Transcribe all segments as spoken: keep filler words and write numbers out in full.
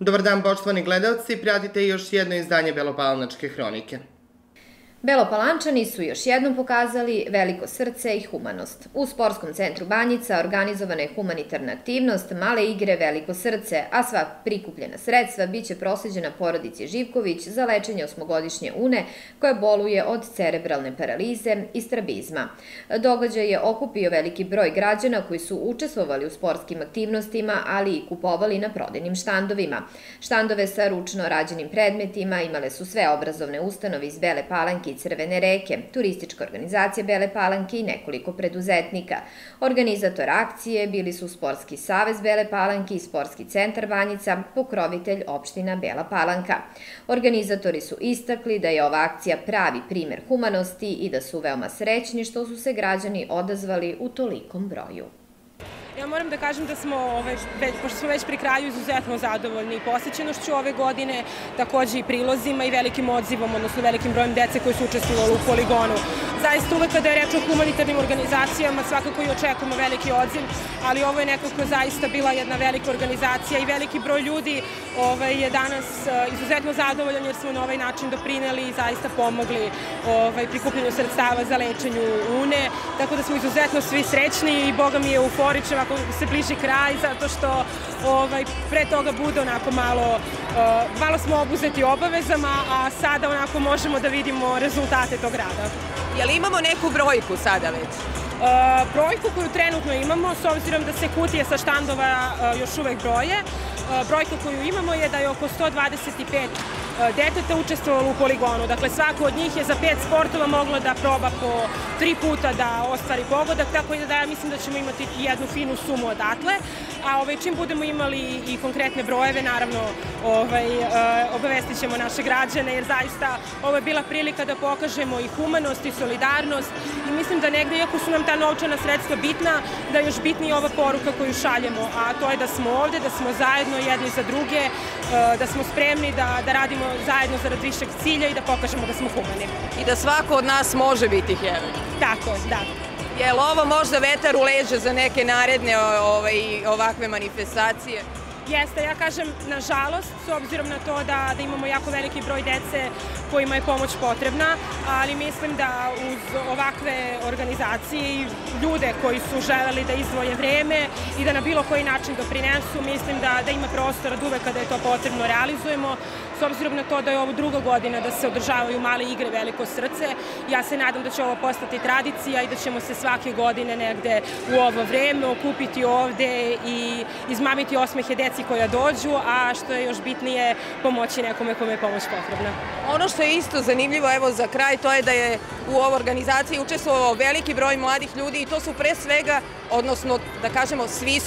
Dobar dan, poštovani gledaoci, pratite još jedno izdanje Belopalanačke hronike. Belopalančani su još jednom pokazali veliko srce i humanost. U Sportskom centru Banjica organizovana je humanitarna aktivnost Male igre veliko srce, a sva prikupljena sredstva biće prosleđena porodici Živković za lečenje osmogodišnje Une koja boluje od cerebralne paralize i strabizma. Događaj je okupio veliki broj građana koji su učestvovali u sportskim aktivnostima, ali i kupovali na prodajnim štandovima. Štandove sa ručno rađenim predmetima imale su sve obrazovne ustanove iz Bele Palanke i Crvene reke, turistička organizacija Bele Palanke i nekoliko preduzetnika. Organizator akcije bili su Sportski savez Bele Palanke i Sportski centar Banjica, pokrovitelj opština Bela Palanka. Organizatori su istakli da je ova akcija pravi primer humanosti i da su veoma srećni što su se građani odazvali u tolikom broju. Ja moram da kažem da smo, pošto smo već pri kraju, izuzetno zadovoljni posećenošću ove godine, takođe i prilozima i velikim odzivom, odnosno velikim brojem dece koji su učestvovali u poligonu. Zaista uvek kada je reč o humanitarnim organizacijama, svakako i očekujemo veliki odziv, ali ovo je nekako zaista bila jedna velika organizacija i veliki broj ljudi je danas izuzetno zadovoljan jer smo na ovaj način doprineli i zaista pomogli prikupljenju sredstava za lečenju Une, tako da smo izuzetno svi srećni i Boga mi je euforičan ako se bliži kraj, zato što pre toga bude onako malo, malo smo obuzeti obavezama, a sada onako možemo da vidimo rezultate tog rada. Je li imamo neku brojku sada već? Brojku koju trenutno imamo, s obzirom da se kutije sa štandova još uvek broje, brojka koju imamo je da je oko sto dvadeset pet deteta učestvovalo u poligonu. Dakle, svako od njih je za pet sportova moglo da proba po tri puta da ostvari pogodak, tako da ja mislim da ćemo imati jednu finu sumu odatle. A čim budemo imali i konkretne brojeve, naravno obavestit ćemo naše građane, jer zaista ovo je bila prilika da pokažemo i humanost i solidarnost i mislim da negde, iako su nam ta novčana sredstva bitna, da je još bitnija ova poruka koju šaljemo, a to je da smo ovde, da smo zajedno jedni za druge, da smo spremni da radimo zajedno zarad višeg cilja i da pokažemo da smo humani. I da svako od nas može biti heroj. Tako, da. Je li ovo možda vetar u leđa za neke naredne ovakve manifestacije? Jeste, ja kažem nažalost, s obzirom na to da imamo jako veliki broj dece kojima je pomoć potrebna, ali mislim da uz ovakve organizacije i ljude koji su želeli da izdvoje vreme i da na bilo koji način doprinesu, mislim da ima prostora da uvek kada je to potrebno realizujemo. S obzirom na to da je ovo druga godina da se održavaju Male igre veliko srce, ja se nadam da će ovo postati tradicija i da ćemo se svake godine negde u ovo vreme okupiti ovde i izmamiti osmehe deci koja dođu, a što je još bitnije, pomoći nekome kome je pomoć potrebna. Ono što je isto zanimljivo, evo za kraj, to je da je u ovoj organizaciji učestvovao veliki broj mladih ljudi i to su pre svega, odnosno da kažemo,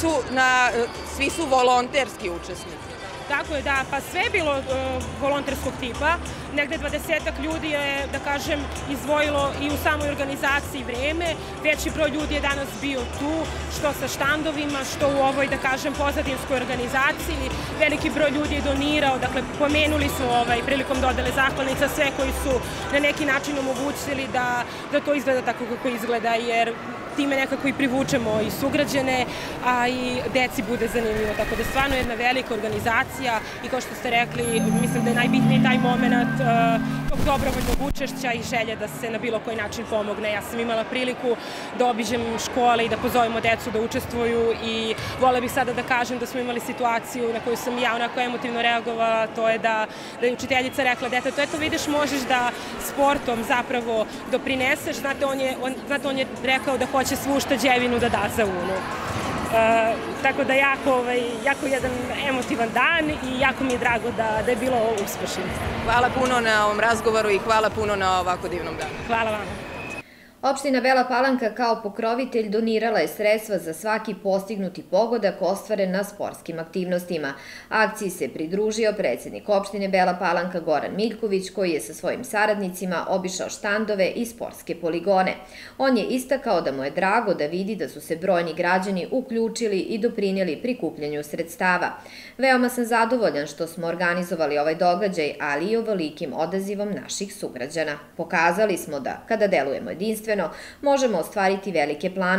svi su volonterski učesnici. Tako je, da, pa sve je bilo volonterskog tipa. Negde dvadesetak ljudi je, da kažem, izdvojilo i u samoj organizaciji vreme. Veći broj ljudi je danas bio tu, što sa štandovima, što u ovoj, da kažem, pozadinskoj organizaciji. Veliki broj ljudi je donirao, dakle, pomenuli su prilikom dodele zahvalnica sve koji su na neki način omogućili da to izgleda tako kako izgleda, jer time nekako i privučemo i sugrađane, a i deci bude zanimljivo. Tako da stvarno jedna velika organizacija i kao što ste rekli, mislim da je najbitniji taj moment tog dobrovoljnog učešća i želje da se na bilo koji način pomogne. Ja sam imala priliku da obiđem škole i da pozovemo decu da učestvuju i volela bih sada da kažem da smo imali situaciju na koju sam ja onako emotivno reagovala, to je da je učiteljica rekla detetu, eto vidiš, možeš da sportom zapravo doprineseš. Znate, on je rekao da hoće svu ušteđevinu da da za Unu. Tako da jako jedan emotivan dan i jako mi je drago da je bilo uspešno. Hvala puno na ovom razgovoru i hvala puno na ovako divnom danu. Hvala vam. Opština Bela Palanka kao pokrovitelj donirala je sredstva za svaki postignuti pogodak ostvaren na sportskim aktivnostima. Akciji se pridružio predsednik opštine Bela Palanka Goran Miljković, koji je sa svojim saradnicima obišao štandove i sportske poligone. On je istakao da mu je drago da vidi da su se brojni građani uključili i doprinijeli prikupljanju sredstava. Veoma sam zadovoljan što smo organizovali ovaj događaj, ali i ovolikim odazivom naših sugrađana. Pokazali smo da, kada delujemo jedinstveno, možemo ostvariti velike planove.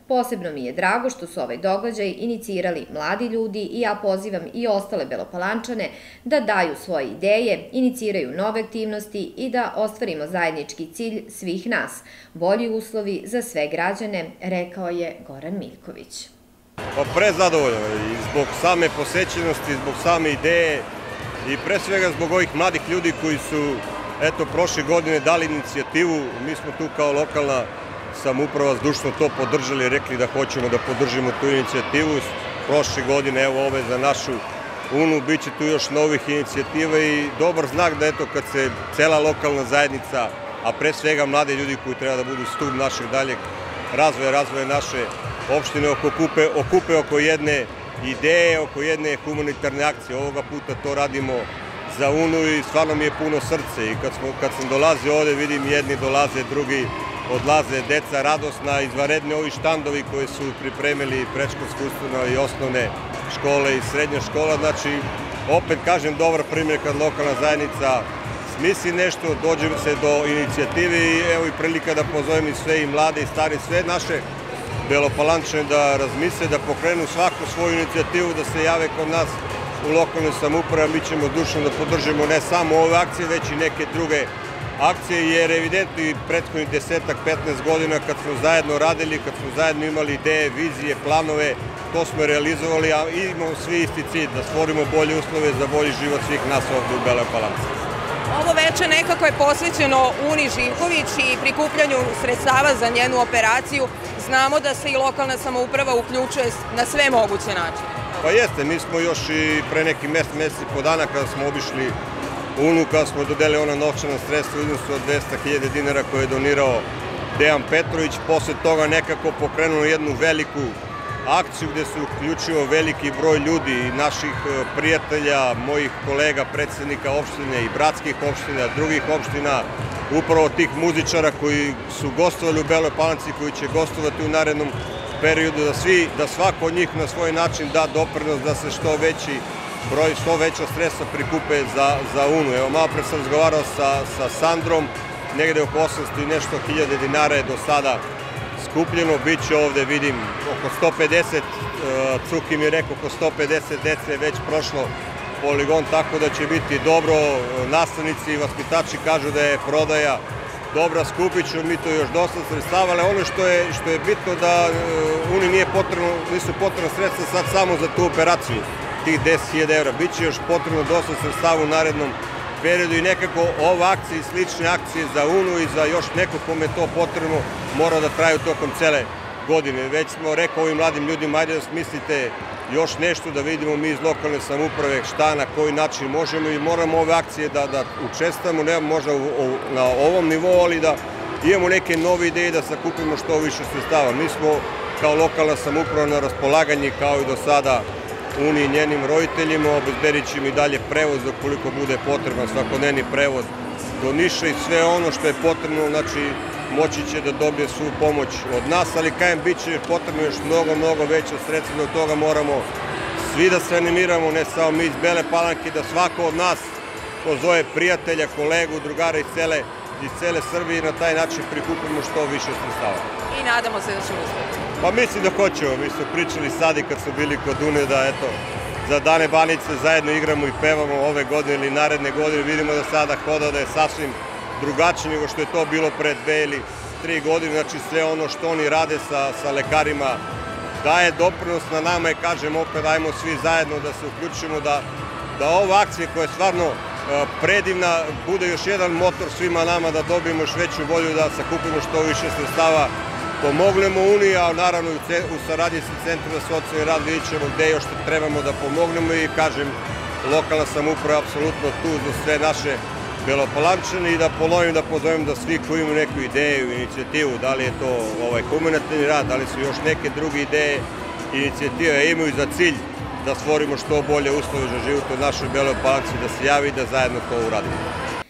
Posebno mi je drago što su ovaj događaj inicirali mladi ljudi i ja pozivam i ostale Belopalančane da daju svoje ideje, iniciraju nove aktivnosti i da ostvarimo zajednički cilj svih nas, bolji uslovi za sve građane, rekao je Goran Miljković. Pa prezadovoljno i zbog same posećenosti, zbog same ideje i pre svega zbog ovih mladih ljudi koji su eto prošle godine dali inicijativu. Mi smo tu kao lokalna samouprava zdušno to podržali, rekli da hoćemo da podržimo tu inicijativu. Prošle godine, evo ove za našu Unu, bit će tu još novih inicijativa i dobar znak da eto kad se cela lokalna zajednica, a pre svega mlade ljudi koji treba da budu stub našeg daljeg razvoja, razvoja naše opštine okupe, okupe oko jedne ideje, oko jedne humanitarne akcije. Ovoga puta to radimo za Unu i stvarno mi je puno srce i kad, smo, kad sam dolazio ovde vidim jedni dolaze, drugi odlaze, deca radosna, izvanredni ovi štandovi koje su pripremili predškolske ustanove i osnovne škole i srednja škola. Znači, opet kažem, dobar primjer kad lokalna zajednica smisli nešto, dođe se do inicijative i evo i prilika da pozovem i sve i mlade i stari, sve naše Belopalančane da razmisle, da pokrenu svaku svoju inicijativu, da se jave kod nas u lokalnoj samoupravi. Mi ćemo dušno da podržimo ne samo ove akcije, već i neke druge akcije, jer evidentno i prethodnih desetak, petnaest godina kad smo zajedno radili, kad smo zajedno imali ideje, vizije, planove, to smo realizovali, a imamo svi isti cilj, da stvorimo bolje uslove za bolji život svih nas ovde u Beloj Palanci. Ovo veče nekako je posvećeno Uni Živković i prikupljanju sredstava za njenu operaciju. Znamo da se i lokalna samouprava uključuje na sve moguće načine. Pa jeste, mi smo još i pre neki mesec, mesec i po dana kada smo obišli Unu, kada smo dodelili ona novčana sredstva u iznosu od dvesta hiljada dinara koje je donirao Dejan Petrović. Posle toga nekako pokrenuo jednu veliku akciju gde se uključio veliki broj ljudi i naših prijatelja, mojih kolega, predsednika opštine i bratskih opština, drugih opština, upravo tih muzičara koji su gostovali u Beloj Palanci, koji će gostovati u narednom periodu, da svi, da svako od njih na svoj način da doprinos da se što veći broj, što veća sredstva prikupe za, za Unu. Evo, malo pre sam razgovarao sa, sa Sandrom, negde oko osamsto i nešto hiljade dinara je do sada skupljeno, bit će ovde, vidim, oko sto pedeset, Cuki mi je rekao, oko sto pedeset dece je već prošlo poligon, tako da će biti dobro. Nastavnici i vaspitači kažu da je prodaja dobra, skupit ću mi to još dosta sredstava, ali ono što je, što je bitno da Uni nije potrebno, nisu potrebno sredstva sad samo za tu operaciju, tih deset hiljada evra. Biće još potrebno dosta sredstava u narednom periodu i nekako ova akcija i slične akcije za Unu i za još neko kome je to potrebno mora da traju tokom cele godine. Već smo rekao ovim mladim ljudima, ajde da smislite još nešto, da vidimo mi iz lokalne samouprave šta, na koji način možemo i moramo ove akcije da, da učestvamo, ne možda na ovom nivou, ali da imamo neke nove ideje da sakupimo što više sredstava. Mi smo kao lokalna samouprava na raspolaganje kao i do sada Uni i njenim roditeljima, obezbedit ćemo i dalje prevoz ukoliko bude potreban, svakodnevni prevoz do Niša i sve ono što je potrebno, znači moći će da dobije svu pomoć od nas, ali kajem bit će potrebno još mnogo, mnogo veća sredstva, do toga moramo svi da se animiramo, ne samo mi iz Bele Palanke, da svako od nas pozove prijatelja, kolegu, drugara iz cele, iz cele Srbije i na taj način prikupimo što više sredstava. I nadamo se da ćemo uspeti. Pa mislim da hoćemo, mi smo pričali sad i kad smo bili kod Une da eto, za Dane Banice zajedno igramo i pevamo ove godine ili naredne godine, vidimo da sada hoda da je sasvim drugačije nego što je to bilo pre dve ili tri godine, znači sve ono što oni rade sa, sa lekarima daje doprinos na nama i kažem opet dajmo svi zajedno da se uključimo, da, da ova akcija koja je stvarno predivna bude još jedan motor svima nama da dobijemo još veću volju da sakupimo što više sredstava, pomognemo Uniji, a naravno u saradnji sa Centrom za socijalni rad vidjet ćemo gde još trebamo da pomognemo i kažem lokalna samouprava je apsolutno tu za sve naše Belopalančane i da ponovim da pozovem da svi koji imaju neku ideju, inicijativu, da li je to ovaj humanitarni rad, da li su još neke druge ideje, inicijative imaju za cilj da stvorimo što bolje uslove za život u našoj Beloj Palanci, da se javi i da zajedno to uradimo.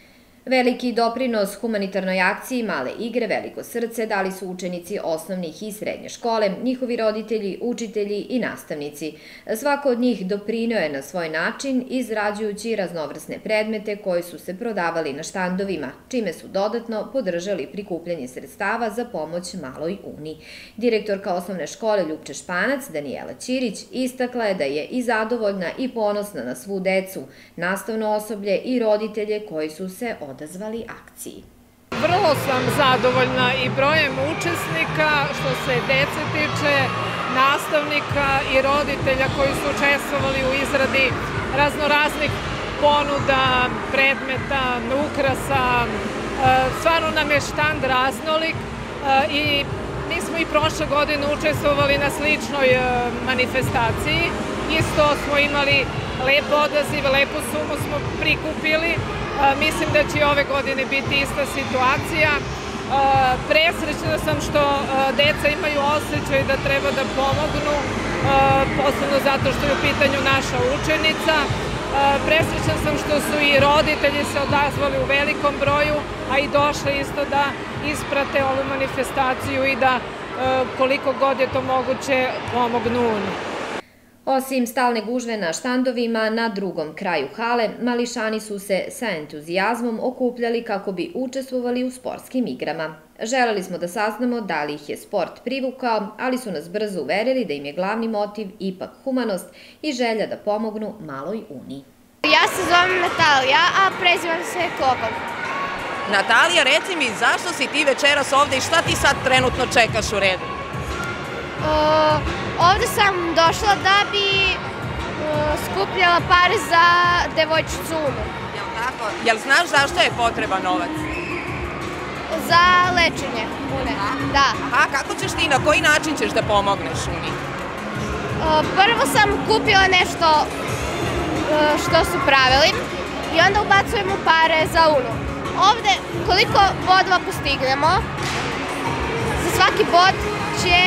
Veliki doprinos humanitarnoj akciji Male igre Veliko srce dali su učenici osnovnih i srednje škole, njihovi roditelji, učitelji i nastavnici. Svako od njih doprineo je na svoj način izrađujući raznovrsne predmete koji su se prodavali na štandovima, čime su dodatno podržali prikupljanje sredstava za pomoć Maloj uni. Direktorka osnovne škole Ljupče Španac, Danijela Ćirić, istakla je da je i zadovoljna i ponosna na svu decu, nastavno osoblje i roditelje koji su se odazvali akciji. Vrlo sam zadovoljna i brojem učesnika što se dece tiče, nastavnika i roditelja koji su učestvovali u izradi raznoraznih ponuda, predmeta, ukrasa. Stvarno nam je štand raznolik i mi smo i prošle godine učestvovali na sličnoj manifestaciji. Isto smo imali lep odaziv, lepu sumu smo prikupili. Mislim da će ove godine biti ista situacija. Presrećna sam što deca imaju osjećaj da treba da pomognu, posebno zato što je u pitanju naša učenica. Presrećna sam što su i roditelji se odazvali u velikom broju, a i došli isto da isprate ovu manifestaciju i da koliko god je to moguće pomognu uni. Osim stalne gužve na štandovima, na drugom kraju hale, mališani su se sa entuzijazmom okupljali kako bi učestvovali u sportskim igrama. Želeli smo da saznamo da li ih je sport privukao, ali su nas brzo uverili da im je glavni motiv ipak humanost i želja da pomognu Maloj uni. Ja se zovem Natalija, a prezivam se Kokov. Natalija, reci mi, zašto si ti večeras ovde i šta ti sad trenutno čekaš u redu? Ovde sam došla da bi skupljala pare za devojčicu Unu. Jel tako? Jel znaš zašto je potreban novac? Za lečenje Une, da. Aha, kako ćeš ti, na koji način ćeš da pomogneš Uni? Prvo sam kupila nešto što su pravili i onda ubacujemo pare za Unu. Ovde, koliko bodova postignemo, za svaki bod će...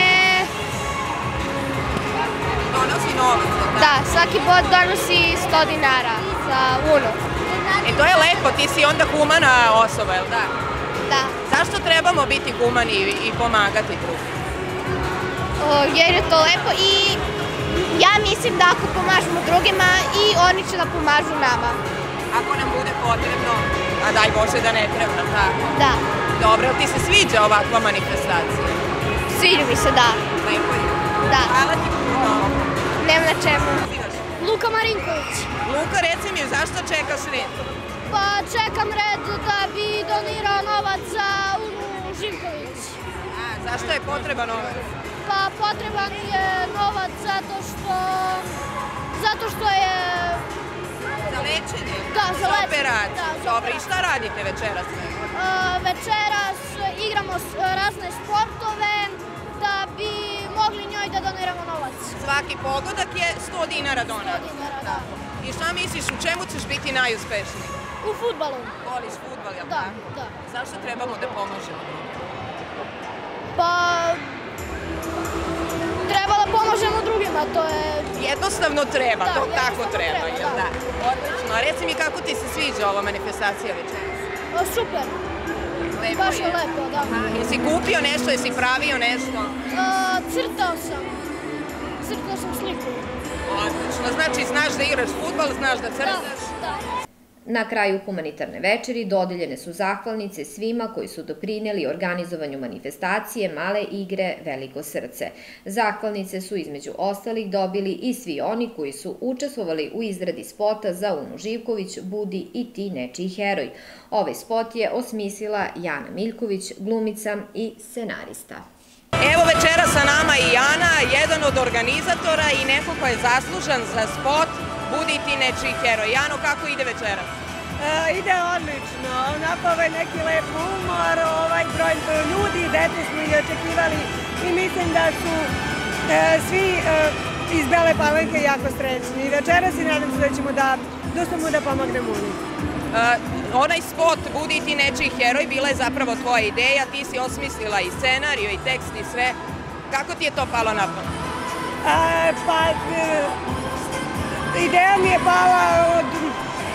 Donosi novac, da? Da, svaki bod donosi sto dinara za Unu. E, to je lepo, ti si onda humana osoba, jel da? Da. Zašto trebamo biti humani i pomagati drugim? Jer je to lepo i ja mislim da ako pomažemo drugima i oni će da pomažu nama. Ako nam bude potrebno, a daj Bože da ne treba, tako? Da. Dobro, ti se sviđa ovakva manifestacija? Sviđa mi se, da. Lepo je. Da. Hvala ti puno. Nema na čemu. Luka Marinković. Luka, reci mi, zašto čekaš red? Pa čekam red da bi donirao novac za Unu Živković. A, zašto je potreban novac? Pa potreban je novac zato što... Zato što je... Za lečenje? Da, za lečenje. Operaciju. Dobro, i šta radite večeras? Večeras igramo razne sportove da bi mogli njoj da doniramo novac. Svaki pogodak je sto dinara donar. sto dinara, da. I šta misliš, u čemu ćeš biti najuspešniji? U fudbalu. Voliš fudbal, jel da? tako? Da. Zašto trebamo da pomožemo? Pa... Treba da pomožemo drugima, to je... Jednostavno treba, to tako treba, jel da? da? Odlično, a reci mi kako ti se sviđa ova manifestacija večeras? Super. Lepo Baš je lepo, da. Jesi kupio nešto, jesi pravio nešto? Crtao sam. Crtao sam sliku. Odlično, znači znaš da igraš fudbal, znaš da crtaš? Da, da. Na kraju humanitarne večeri dodeljene su zahvalnice svima koji su doprineli organizovanju manifestacije Male igre Veliko srce. Zahvalnice su između ostalih dobili i svi oni koji su učestvovali u izradi spota za Unu Živković, Budi i ti nečiji heroj. Ovaj spot je osmislila Jana Miljković, glumica i scenarista. Evo večera sa nama i Jana, jedan od organizatora i neko ko je zaslužan za spot Budi ti nečiji heroj. Jano, kako ide večeras? Ide odlično, onako ovaj neki lep humor, ovaj broj ljudi, dete smo i očekivali i mislim da su svi iz Bele Palanke jako srećni. Večeras i nadam se da ćemo da dostavimo da pomognemo Uni. Onaj spot Budi ti nečiji heroj bila je zapravo tvoja ideja, ti si osmislila i scenariju i tekst i sve. Kako ti je to palo na pamet? Pa... Ideja mi je pala od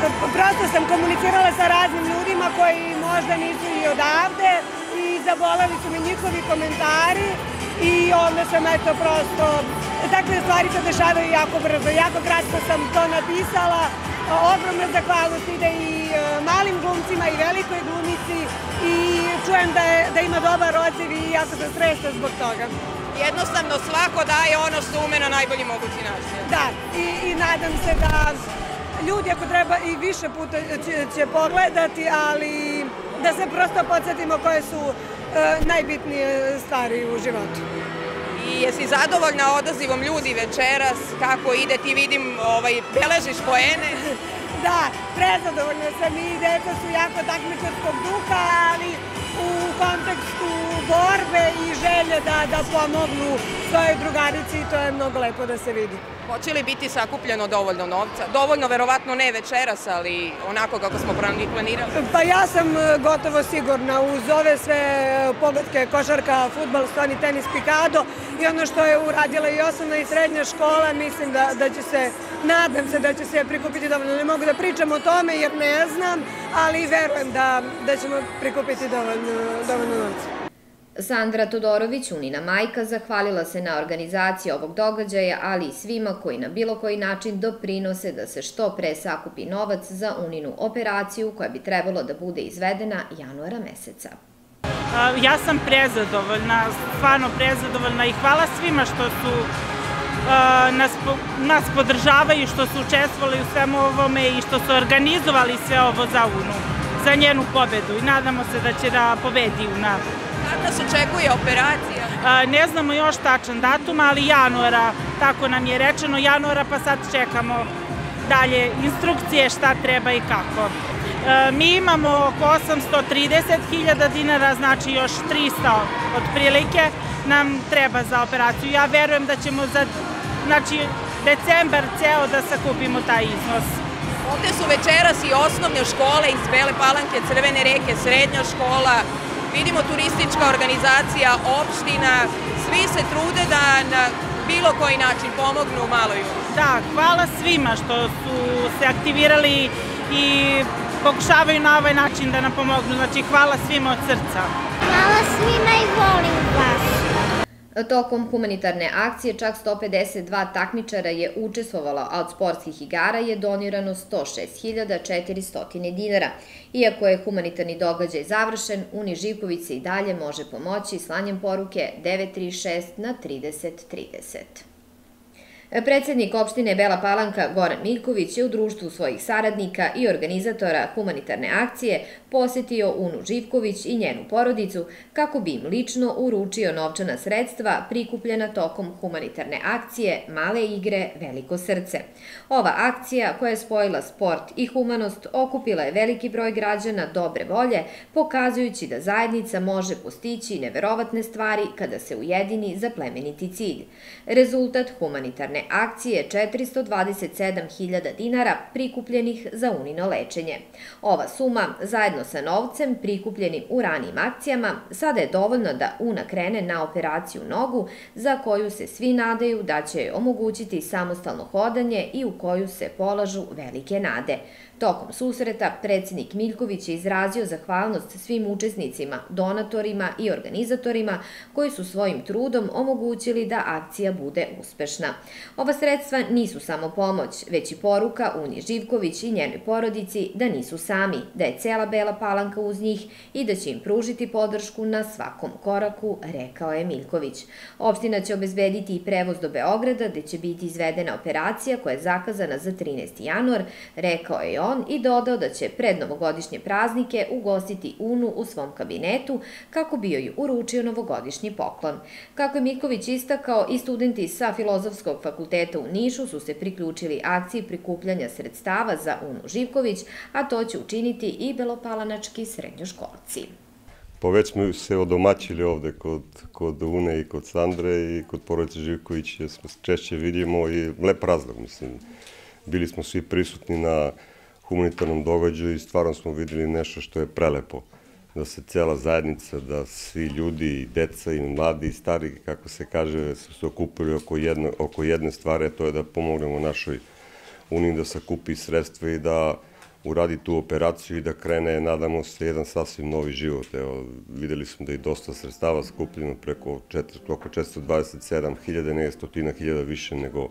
prosto sam komunicirala sa raznim ljudima koji možda nisu i odavde i zaboleli su mi njihovi komentari i onda sam eto prosto, takve stvari se dešavaju jako brzo, jako kratko sam to napisala, ogromna zahvalnost ide i malim glumcima i velikoj glumici i čujem da, je, da ima dobar odziv i jako sam stresna zbog toga. Jednostavno svako daje ono što ume na najbolji mogući način. Da, i, i nadam se da ljudi ako treba i više puta će, će pogledati, ali da se prosto podsjetimo koje su e, najbitnije stvari u životu. I jesi zadovoljna odazivom ljudi večeras, kako ide, ti vidim, ovaj, beležiš poene? Da, prezadovoljna sam i deca su jako takmičarskog duha, ali u kontekstu borbe i želje da, da pomognu svojoj drugarici i to je mnogo lepo da se vidi. Hoće li biti sakupljeno dovoljno novca? Dovoljno, verovatno ne večeras, ali onako kako smo planirali? Pa ja sam gotovo sigurna uz ove sve pogodke košarka, fudbal, stoni, tenis, pikado i ono što je uradila i osnovna i srednja škola, mislim da, da će se, nadam se da će se prikupiti dovoljno. Ne mogu da pričam o tome jer ne znam, ali verujem da, da ćemo prikupiti dovoljno, dovoljno novca. Sandra Todorović, Unina majka, zahvalila se na organizaciji ovog događaja, ali i svima koji na bilo koji način doprinose da se što pre sakupi novac za Uninu operaciju koja bi trebalo da bude izvedena januara meseca. Ja sam prezadovoljna, stvarno prezadovoljna i hvala svima što su nas, nas podržavaju, što su učestvovali u svemu ovome i što su organizovali sve ovo za Unu, za njenu pobedu i nadamo se da će da pobedi Una. Kada nas očekuje operacija? Ne znamo još tačan datum, ali januara, tako nam je rečeno, januara pa sad čekamo dalje instrukcije šta treba i kako. Mi imamo oko osamsto trideset hiljada dinara, znači još tristo otprilike nam treba za operaciju. Ja verujem da ćemo za znači, decembar ceo da sakupimo taj iznos. Ovde su večeras i osnovne škole iz Bele Palanke, Crvene reke, srednja škola, vidimo turistička organizacija, opština, svi se trude da na bilo koji način pomognu Maloj Uni. Da, hvala svima što su se aktivirali i pokušavaju na ovaj način da nam pomognu. Znači, hvala svima od srca. Hvala svima i volim vas. Tokom humanitarne akcije čak sto pedeset dva takmičara je učestvovalo, a od sportskih igara je donirano sto šest hiljada četiristo dinara. Iako je humanitarni događaj završen, Uni Živković se i dalje može pomoći slanjem poruke devet tri šest na trideset trideset. Predsednik opštine Bela Palanka Goran Miljković je u društvu svojih saradnika i organizatora humanitarne akcije posetio Unu Živković i njenu porodicu kako bi im lično uručio novčana sredstva prikupljena tokom humanitarne akcije Male igre, veliko srce. Ova akcija koja je spojila sport i humanost okupila je veliki broj građana dobre volje, pokazujući da zajednica može postići neverovatne stvari kada se ujedini za plemeniti cilj. Rezultat humanitarne akcije je četiristo dvadeset sedam hiljada dinara prikupljenih za Unino lečenje. Ova suma, zajedno sa novcem prikupljenim u ranijim akcijama, sada je dovoljno da Una krene na operaciju nogu, za koju se svi nadaju da će joj omogućiti samostalno hodanje i u koju se polažu velike nade. Tokom susreta, predsednik Miljković je izrazio zahvalnost svim učesnicima, donatorima i organizatorima koji su svojim trudom omogućili da akcija bude uspešna. Ova sredstva nisu samo pomoć, već i poruka Uni Živković i njenoj porodici da nisu sami, da je cela Bela Palanka uz njih i da će im pružiti podršku na svakom koraku, rekao je Miljković. Opština će obezbediti i prevoz do Beograda, gde će biti izvedena operacija koja je zakazana za trinaesti januar, rekao je on i dodao da će pred novogodišnje praznike ugostiti Unu u svom kabinetu kako bi joj uručio novogodišnji poklon. Kako je Miljković istakao, i studenti sa Filozofskog fakulteta u Nišu su se priključili akciji prikupljanja sredstava za Unu Živković, a to će učiniti i belopalanački srednjoškolci. Pa već smo se odomaćili ovde kod, kod Une i kod Sandre i kod porodice Živković, jer smo češće vidimo i lep razlog, mislim. Bili smo svi prisutni na humanitarnom događaju i stvarno smo videli nešto što je prelepo. Da se cijela zajednica, da svi ljudi, i deca, i mladi, i stari, kako se kaže, su se okupili oko jedne, oko jedne stvari, a to je da pomognemo našoj Uniji da sakupi sredstva i da uradi tu operaciju i da krene, nadamo se, jedan sasvim novi život. Evo, videli smo da je dosta sredstava skupljeno preko četiristo dvadeset sedam hiljada, ne stotina hiljada više nego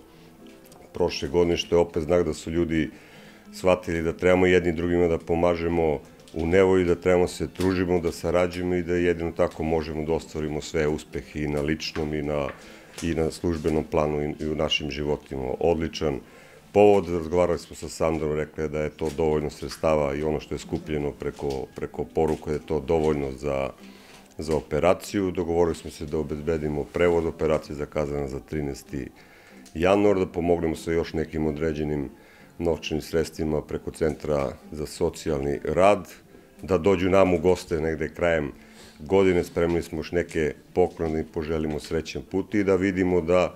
prošle godine, što je opet znak da su ljudi shvatili da trebamo jedni drugima da pomažemo u nevolji, da trebamo se družimo, da sarađujemo i da jedino tako možemo da ostvarimo sve uspehe i na ličnom i na, i na službenom planu i, i u našim životima. Odličan povod, razgovarali smo sa Sandrom, rekla je da je to dovoljno sredstava i ono što je skupljeno preko, preko poruka je to dovoljno za, za operaciju. Dogovorili smo se da obezbedimo prevod operacije zakazana za trinaesti januar, da pomognemo sa još nekim određenim novčanim sredstvima preko Centra za socijalni rad, da dođu nam u goste negde krajem godine, spremili smo još neke poklone i poželimo srećan put i da vidimo da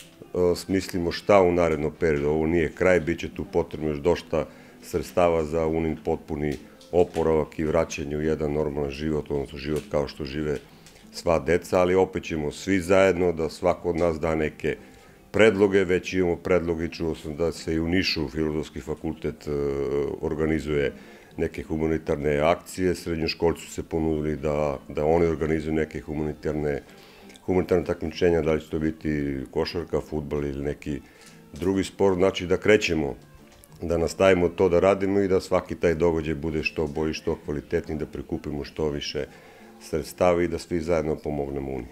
smislimo šta u narednom periodu. Ovo nije kraj, bit će tu potrebno još dosta sredstava za unin potpuni oporavak i vraćanje u jedan normalan život, odnosno život kao što žive sva deca, ali opet ćemo svi zajedno da svako od nas da neke predloge, već imamo predloge i čuo sam da se i u Nišu Filozofski fakultet organizuje neke humanitarne akcije, srednjoškolci su se ponudili da, da oni organizuju neke humanitarne humanitarne takmičenja, da li će to biti košarka, fudbal ili neki drugi sport, znači da krećemo, da nastavimo to da radimo i da svaki taj događaj bude što bolji, što kvalitetniji, da prikupimo što više sredstava i da svi zajedno pomognemo Uniji.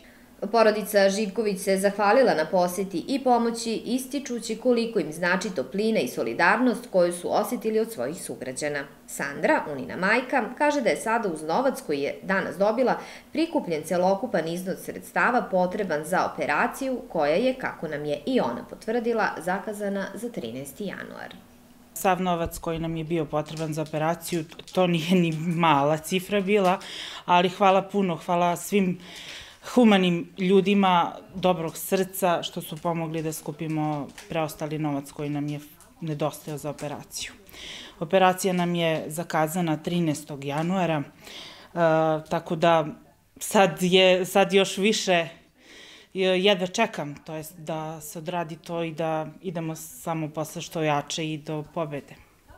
Porodica Živković se zahvalila na poseti i pomoći, ističući koliko im znači toplina i solidarnost koju su osjetili od svojih sugrađana. Sandra, Unina majka, kaže da je sada uz novac koji je danas dobila prikupljen celokupan iznos sredstava potreban za operaciju koja je, kako nam je i ona potvrdila, zakazana za trinaesti januar. Sav novac koji nam je bio potreban za operaciju, to nije ni mala cifra bila, ali hvala puno, hvala svim humanim ljudima dobrog srca što su pomogli da skupimo preostali novac koji nam je nedostajao za operaciju. Operacija nam je zakazana trinaestog januara, tako da sad je sad još više jedva čekam, to jest da se odradi to i da idemo samo posle što jače i do pobede.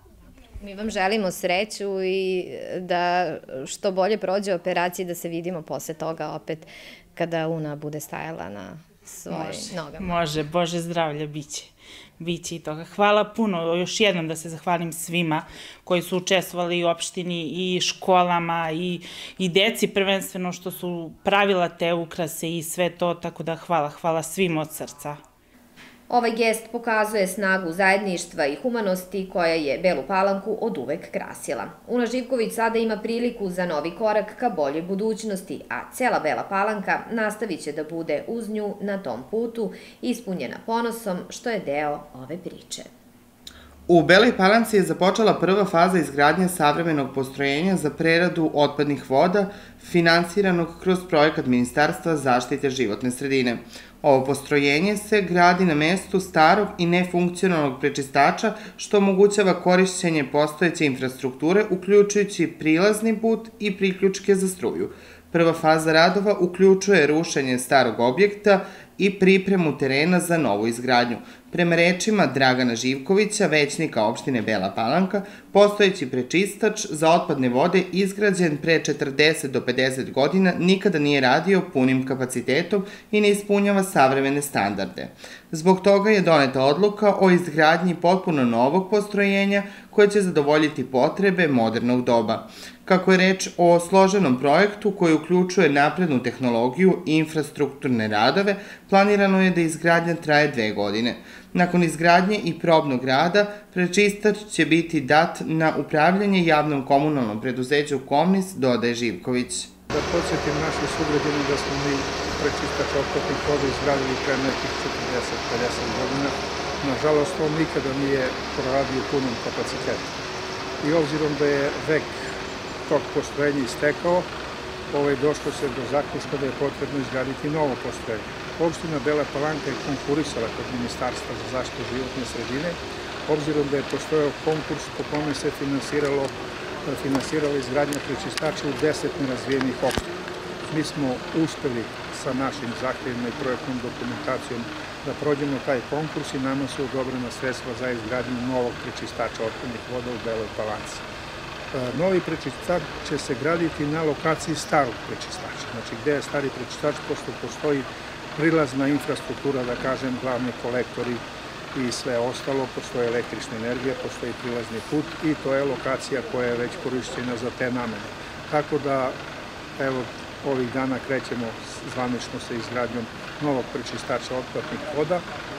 Mi vam želimo sreću i da što bolje prođe operacija, da se vidimo posle toga opet kada Una bude stajala na svoje nogama. Može, Bože zdravlja, biće. Biće i toga. Hvala puno, još jednom da se zahvalim svima koji su učestvovali u opštini i školama i, i deci prvenstveno što su pravila te ukrase i sve to, tako da hvala, hvala svim od srca. Ovaj gest pokazuje snagu zajedništva i humanosti koja je Belu Palanku oduvek krasila. Una Živković sada ima priliku za novi korak ka boljoj budućnosti, a cela Bela Palanka nastavit će da bude uz nju na tom putu, ispunjena ponosom što je deo ove priče. U Beloj Palanci je započela prva faza izgradnje savremenog postrojenja za preradu otpadnih voda, finansiranog kroz projekat Ministarstva zaštite životne sredine. Ovo postrojenje se gradi na mestu starog i nefunkcionalnog prečistača, što omogućava korišćenje postojeće infrastrukture, uključujući prilazni put i priključke za struju. Prva faza radova uključuje rušenje starog objekta i pripremu terena za novu izgradnju. Prema rečima Dragana Živkovića, većnika opštine Bela Palanka, postojeći prečistač za otpadne vode izgrađen pre četrdeset do pedeset godina nikada nije radio punim kapacitetom i ne ispunjava savremene standarde. Zbog toga je doneta odluka o izgradnji potpuno novog postrojenja koje će zadovoljiti potrebe modernog doba. Kako je reč o složenom projektu koji uključuje naprednu tehnologiju i infrastrukturne radove, planirano je da izgradnja traje dve godine. Nakon izgradnje i probnog rada, prečistač će biti dat na upravljanje javnom komunalnom preduzeću Komnis, dodaje Živković. Da podsjetim naše sugrađane da smo mi prečistač otpadnih voda izgradili pre nekih četrdeset do pedeset godina. Nažalost, on nikada nije proradio punom kapacitetom. I obzirom da je vek tog postrojenja istekao, došlo se do zaključka da je potrebno izgraditi novo postrojenje. Opština Bela Palanka je konkurisala kod Ministarstva za zaštitu životne sredine, obzirom da je postojao konkurs po kome se finansirala izgradnja prečistača u deset nerazvijenih opština. Mi smo uspeli sa našim zahtjevima i projektnom dokumentacijom da prođemo taj konkurs i nama su odobrena sredstva za izgradnju novog prečistača otpadnih voda u Beloj Palanci. Novi prečistač će se graditi na lokaciji starog prečistača, znači gde je stari prečistač, pošto postoji prilazna infrastruktura, da kažem, glavni kolektori i sve ostalo, postoji električna energija, postoji prilazni put i to je lokacija koja je već korišćena za te namene. Tako da, evo, ovih dana krećemo zvanično sa izgradnjom novog prečistača otpadnih voda.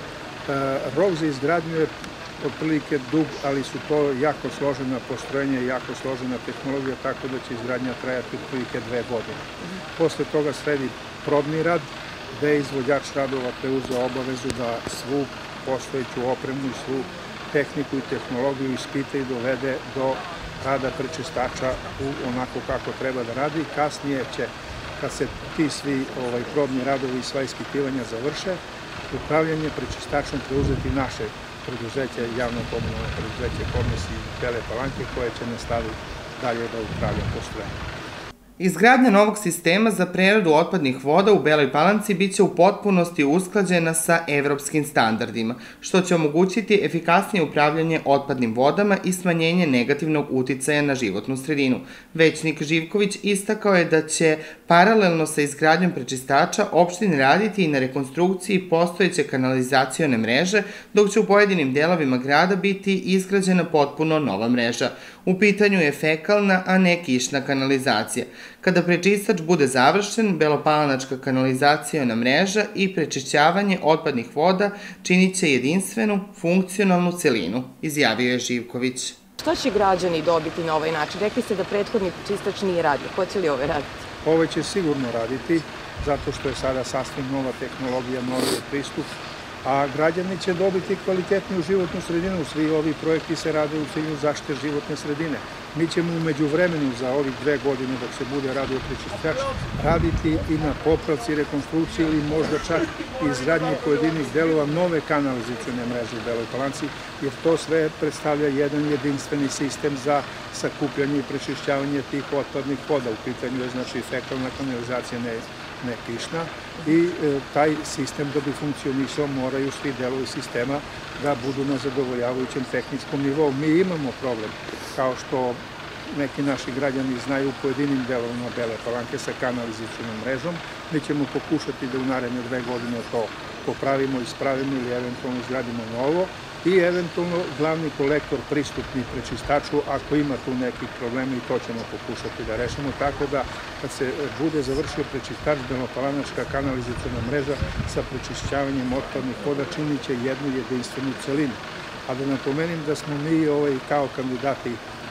Rok za izgradnju je otprilike dug, ali su to jako složena postrojenja i jako složena tehnologija, tako da će izgradnja trajati otprilike dve godine. Posle toga sledi probni rad, gde je izvođač radova preuzeo obavezu da svu postojeću opremu i svu tehniku i tehnologiju ispita i dovede do rada prečistača u onako kako treba da radi. Kasnije će, kad se ti svi ovaj, probni radovi i sva ispitivanja završe, upravljanje prečistačom preuzeti naše preduzeće, javno komunalno preduzeće Komnes iz Bele Palanke, koje će nastaviti dalje da upravlja postrojenjem. Izgradnja novog sistema za preradu otpadnih voda u Beloj Palanci biće u potpunosti usklađena sa evropskim standardima, što će omogućiti efikasnije upravljanje otpadnim vodama i smanjenje negativnog uticaja na životnu sredinu. Većnik Živković istakao je da će paralelno sa izgradnjom prečistača opštine raditi i na rekonstrukciji postojeće kanalizacione mreže, dok će u pojedinim delovima grada biti izgrađena potpuno nova mreža. U pitanju je fekalna, a ne kišna kanalizacija. Kada prečistač bude završen, belopalanačka kanalizaciona mreža i prečišćavanje otpadnih voda činit će jedinstvenu, funkcionalnu celinu, izjavio je Živković. Šta će građani dobiti na ovaj način? Rekli ste da prethodni prečistač nije radio. Hoće li ovaj raditi? Ovaj će sigurno raditi, zato što je sada sasvim nova tehnologija, novi pristup, a građani će dobiti kvalitetniju životnu sredinu. Svi ovi projekti se rade u cilju zaštite životne sredine. Mi ćemo umeđu vremenu za ovih dve godine dok se bude radio prečistač raditi i na popravci, rekonstrukciji ili možda čak izgradnji pojedinih delova nove kanalizacione mreže u Beloj Palanci, jer to sve predstavlja jedan jedinstveni sistem za sakupljanje i prečišćavanje tih otpadnih voda. U pitanju je znači fekalna kanalizacija, ne ne kišna, i e, taj sistem da bi funkcionisao moraju svi delovi sistema da budu na zadovoljavajućem tehničkom nivou. Mi imamo problem, kao što neki naši građani znaju, u pojedinim delovima Bele Palanke sa kanalizacionom mrežom. Mi ćemo pokušati da u naredne dve godine to popravimo, ispravimo ili eventualno izgradimo novo i eventualno glavni kolektor pristupni prečistaču ako ima tu nekih problema, i to ćemo pokušati da rešimo, tako da kad se bude završio prečistač, belopalanačka kanalizaciona mreža sa prečišćavanjem otpadnih voda činit će jednu jedinstvenu celinu. A da napomenim da smo mi ovaj, kao kandidati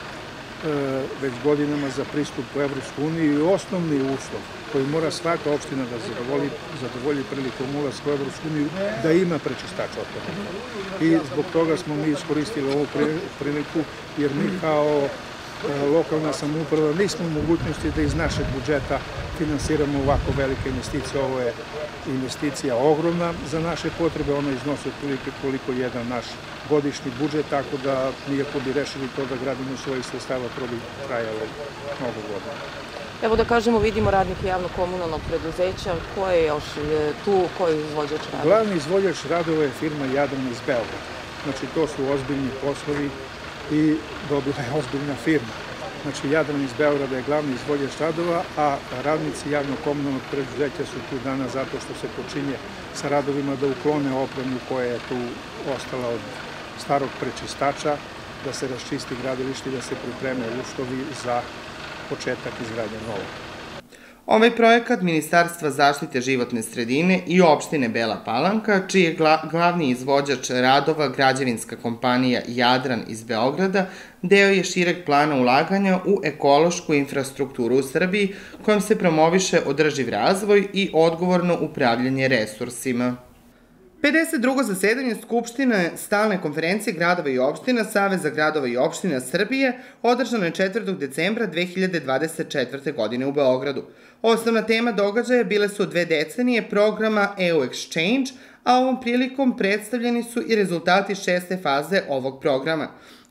već godinama za pristup u Evropsku uniju i osnovni uslov koji mora svaka opština da zadovolji, zadovolji prilikom ulaska u Evropsku uniju, da ima prečistač otpadnih voda. I zbog toga smo mi iskoristili ovu priliku, jer mi kao lokalna samouprava nismo u mogućnosti da iz našeg budžeta finansiramo ovako velike investicije. Ovo je investicija ogromna za naše potrebe, ona iznosi otprilike koliko jedan naš godišnji budžet, tako da nijako bi rešili to da gradimo svojih sredstava, to bi trajalo mnogo godina. Evo da kažemo, vidimo radnike javno-komunalnog preduzeća, ko je još tu, ko je izvođač radova? Glavni izvođač radova je firma Jadran iz Beograda. Znači to su ozbiljni poslovi i dobila je ozbiljna firma. Znači Jadran iz Beograda je glavni izvođač radova, a radnici javno-komunalnog preduzeća su tu danas zato što se počinje sa radovima da uklone opremu koja je tu ostala od starog prečistača, da se raščisti gradilište i da se pripreme uslovi za početak izgradnje novog. Ovaj projekat Ministarstva zaštite životne sredine i opštine Bela Palanka, čiji je glavni izvođač radova građevinska kompanija Jadran iz Beograda, deo je šireg plana ulaganja u ekološku infrastrukturu u Srbiji, kojom se promoviše održiv razvoj i odgovorno upravljanje resursima. pedeset drugo zasedanje Skupštine Stalne konferencije gradova i opština Saveza gradova i opština Srbije održano je četvrtog decembra dve hiljade dvadeset četvrte. godine u Beogradu. Osnovna tema događaja bile su dve decenije programa E U Exchange, a ovom prilikom predstavljeni su i rezultati šeste faze ovog programa.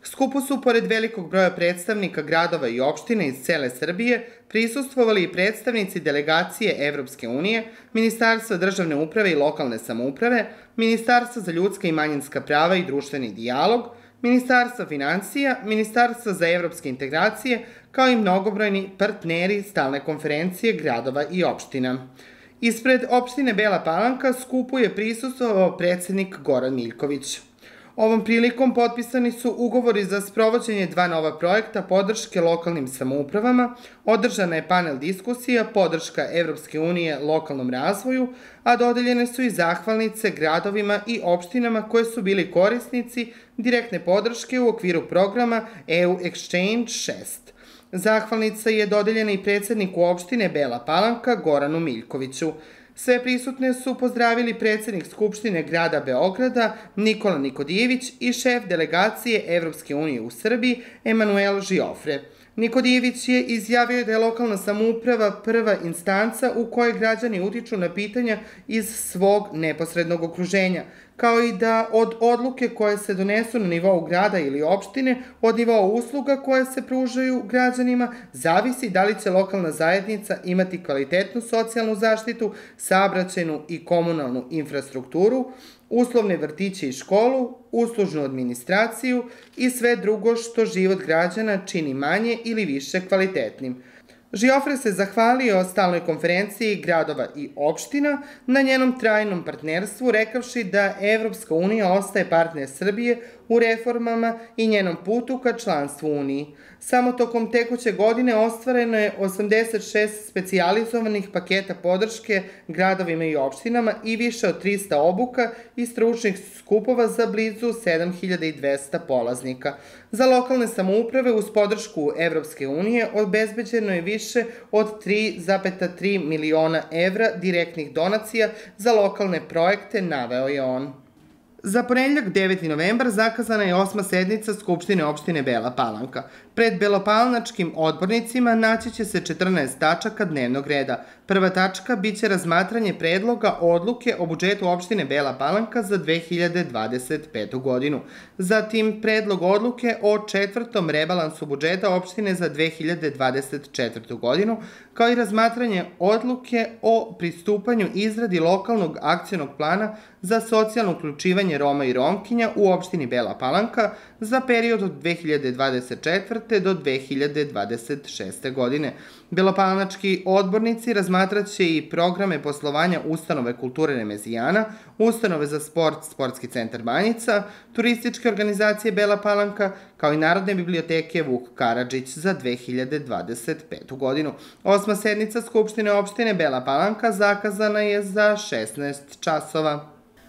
Skupu su, pored velikog broja predstavnika gradova i opština iz cele Srbije, prisustvovali i predstavnici delegacije Evropske unije, Ministarstva državne uprave i lokalne samouprave, Ministarstva za ljudska i manjinska prava i društveni dijalog, Ministarstva finansija, Ministarstva za evropske integracije, kao i mnogobrojni partneri stalne konferencije gradova i opština. Ispred opštine Bela Palanka skupu je prisustvovao predsednik Goran Miljković. Ovom prilikom potpisani su ugovori za sprovođenje dva nova projekta podrške lokalnim samoupravama, održana je panel diskusija podrška Evropske unije lokalnom razvoju, a dodeljene su i zahvalnice gradovima i opštinama koje su bili korisnici direktne podrške u okviru programa E U Exchange šest. Zahvalnica je dodeljena i predsedniku opštine Bela Palanka Goranu Miljkoviću. Sve prisutne su pozdravili predsednik Skupštine grada Beograda Nikola Nikodijević i šef delegacije Evropske unije u Srbiji Emanuel Žiofre. Nikodijević je izjavio da je lokalna samouprava prva instanca u kojoj građani utiču na pitanja iz svog neposrednog okruženja, kao i da od odluke koje se donesu na nivou grada ili opštine, od nivoa usluga koje se pružaju građanima, zavisi da li će lokalna zajednica imati kvalitetnu socijalnu zaštitu, saobraćajnu i komunalnu infrastrukturu, uslovne vrtiće i školu, uslužnu administraciju i sve drugo što život građana čini manje ili više kvalitetnim. Žiofre se zahvalio stalnoj konferenciji gradova i opština na njenom trajnom partnerstvu, rekavši da Evropska unija ostaje partner Srbije u reformama i njenom putu ka članstvu Uniji. Samo tokom tekuće godine ostvareno je osamdeset šest specijalizovanih paketa podrške gradovima i opštinama i više od trista obuka i stručnih skupova za blizu sedam hiljada dvesta polaznika. Za lokalne samouprave uz podršku Evropske unije obezbeđeno je više od tri zarez tri miliona evra direktnih donacija za lokalne projekte, naveo je on. Za ponedeljak deveti novembar zakazana je osma sednica Skupštine opštine Bela Palanka. Pred belopalanačkim odbornicima naći će se četrnaest tačaka dnevnog reda. Prva tačka biće razmatranje predloga odluke o budžetu opštine Bela Palanka za dve hiljade dvadeset petu godinu. Zatim predlog odluke o četvrtom rebalansu budžeta opštine za dve hiljade dvadeset četvrtu godinu, kao i razmatranje odluke o pristupanju izradi lokalnog akcionog plana za socijalno uključivanje Roma i Romkinja u opštini Bela Palanka za period od dve hiljade dvadeset četvrte do dve hiljade dvadeset šeste. godine. Belopalanački odbornici razmatraće i programe poslovanja Ustanove kulture Remezijana, Ustanove za sport Sportski centar Banjica, turističke organizacije Bela Palanka, kao i Narodne biblioteke Vuk Karadžić za dve hiljade dvadeset petu. godinu. Osma sednica Skupštine opštine Bela Palanka zakazana je za šesnaest časova.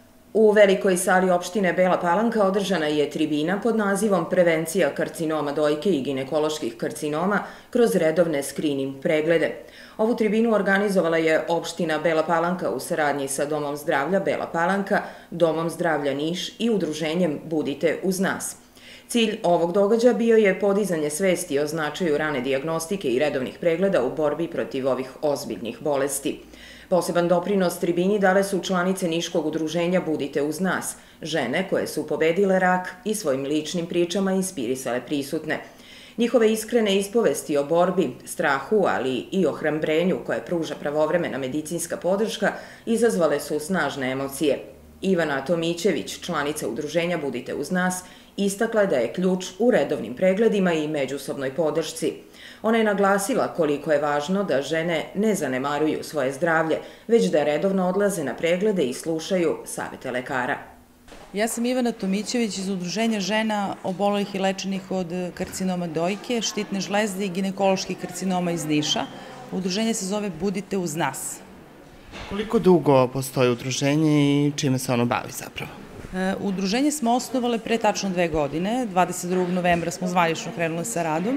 U velikoj sali opštine Bela Palanka održana je tribina pod nazivom Prevencija karcinoma dojke i ginekoloških karcinoma kroz redovne skrining preglede. Ovu tribinu organizovala je opština Bela Palanka u saradnji sa Domom zdravlja Bela Palanka, Domom zdravlja Niš i udruženjem Budite uz nas. Cilj ovog događaja bio je podizanje svesti o značaju rane dijagnostike i redovnih pregleda u borbi protiv ovih ozbiljnih bolesti. Poseban doprinos tribini dale su članice Niškog udruženja Budite uz nas, žene koje su pobedile rak i svojim ličnim pričama inspirisale prisutne. Njihove iskrene ispovesti o borbi, strahu, ali i ohrabrenju koje pruža pravovremena medicinska podrška izazvale su snažne emocije. Ivana Tomićević, članica udruženja Budite uz nas, istakla je da je ključ u redovnim pregledima i međusobnoj podršci. Ona je naglasila koliko je važno da žene ne zanemaruju svoje zdravlje, već da redovno odlaze na preglede i slušaju savete lekara. Ja sam Ivana Tomićević iz Udruženja žena obolelih i lečenih od karcinoma dojke, štitne žlezde i ginekoloških karcinoma iz Niša. Udruženje se zove Budite uz nas. Koliko dugo postoji udruženje i čime se ono bavi zapravo? Udruženje smo osnovale pre tačno dve godine, dvadeset drugog novembra smo zvanično krenule sa radom.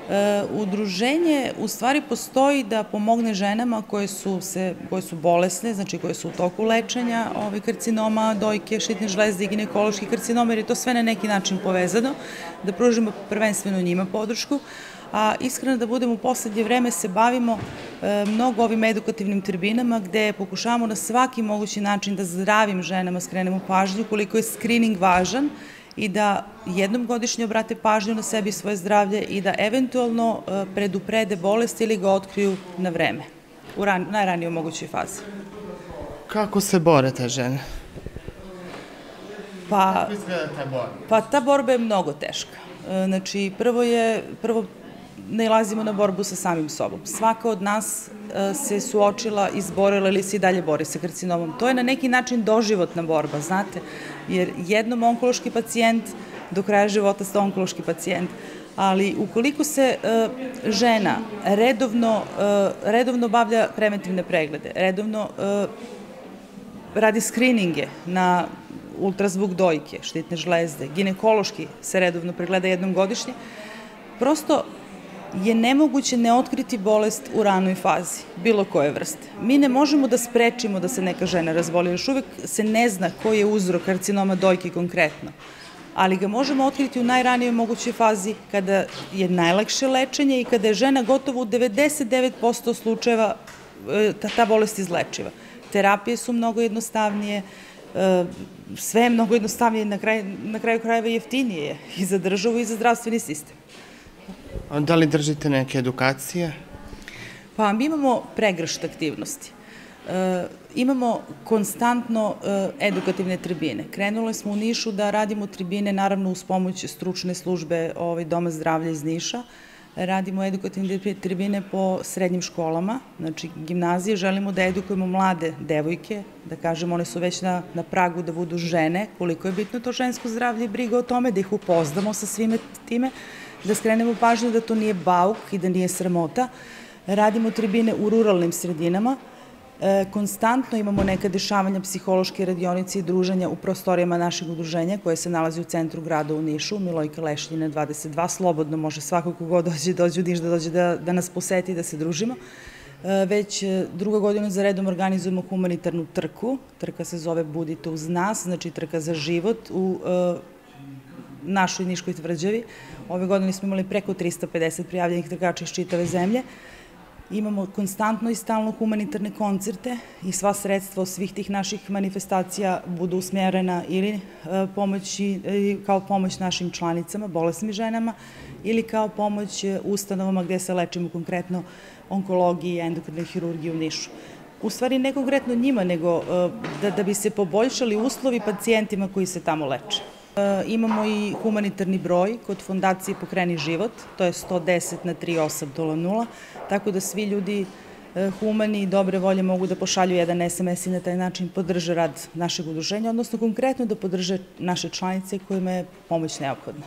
Udruženje u stvari postoji da pomogne ženama koje su, se, koje su bolesne, znači koje su u toku lečenja ove karcinoma, dojke, štitne žlezde i ginekoloških karcinoma, jer je to sve na neki način povezano, da pružimo prvenstveno njima podršku. A iskreno da budemo u poslednje vreme se bavimo e, mnogo ovim edukativnim tribinama gde pokušavamo na svaki mogući način da zdravim ženama skrenemo pažnju koliko je skrining važan i da jednom godišnje obrate pažnju na sebi i svoje zdravlje i da eventualno preduprede bolest ili ga otkriju na vreme, u najranijoj mogućoj fazi. Kako se bore te žene? Pa, pa ta borba je mnogo teška. Znači, prvo je, prvo nailazimo na borbu sa samim sobom. Svaka od nas se suočila, izborila ili se i dalje bori sa karcinomom. To je na neki način doživotna borba, znate, jer jednom onkološki pacijent, do kraja života ste onkološki pacijent, ali ukoliko se žena redovno, redovno bavlja preventivne preglede, redovno radi skrininge na ultrazvuk dojke, štitne žlezde, ginekološki se redovno pregleda jednom godišnje, prosto je nemoguće ne otkriti bolest u ranoj fazi, bilo koje vrste. Mi ne možemo da sprečimo da se neka žena razboli, još uvek se ne zna koji je uzrok karcinoma dojke konkretno, ali ga možemo otkriti u najranijoj mogućoj fazi kada je najlakše lečenje i kada je žena gotovo u devedeset devet posto slučajeva ta bolest izlečiva. Terapije su mnogo jednostavnije, sve je mnogo jednostavnije, na kraju krajeva jeftinije i za državu i za zdravstveni sistem. Da li držite neke edukacije? Pa mi imamo pregršt aktivnosti. Imamo konstantno edukativne tribine. Krenule smo u Nišu da radimo tribine, naravno uz pomoć stručne službe Doma zdravlja iz Niša. Radimo edukativne tribine po srednjim školama, znači gimnazije. Želimo da edukujemo mlade devojke, da kažemo one su već na pragu da budu žene, koliko je bitno to žensko zdravlje i briga o tome, da ih upoznamo sa svime time, da skrenemo pažnju da to nije bauk i da nije sramota. Radimo tribine u ruralnim sredinama. Konstantno imamo neka dešavanja, psihološke radionice i druženja u prostorijama našeg udruženja koje se nalazi u centru grada u Nišu, Milojka Lešljina dvadeset dva. Slobodno može svako kogo dođe, dođe u Niš da dođe da nas poseti, da se družimo. Već druga godina za redom organizujemo humanitarnu trku. Trka se zove Budite uz nas, znači trka za život u našoj Niškoj tvrđavi. Ove godine smo imali preko trista pedeset prijavljenih trkača iz čitave zemlje. Imamo konstantno i stalno humanitarne koncerte i sva sredstva od svih tih naših manifestacija budu usmjerena ili kao pomoć našim članicama, bolesnim ženama, ili kao pomoć ustanovama gde se lečimo, konkretno onkologiji i endokrinoj hirurgiji u Nišu. U stvari ne konkretno njima, nego da bi se poboljšali uslovi pacijentima koji se tamo leče. Imamo i humanitarni broj kod fondacije Pokreni život, to je sto deset na tri osam nula nula, tako da svi ljudi humani i dobre volje mogu da pošalju jedan es em es i na taj način podrže rad našeg udruženja, odnosno konkretno da podrže naše članice kojima je pomoć neophodna.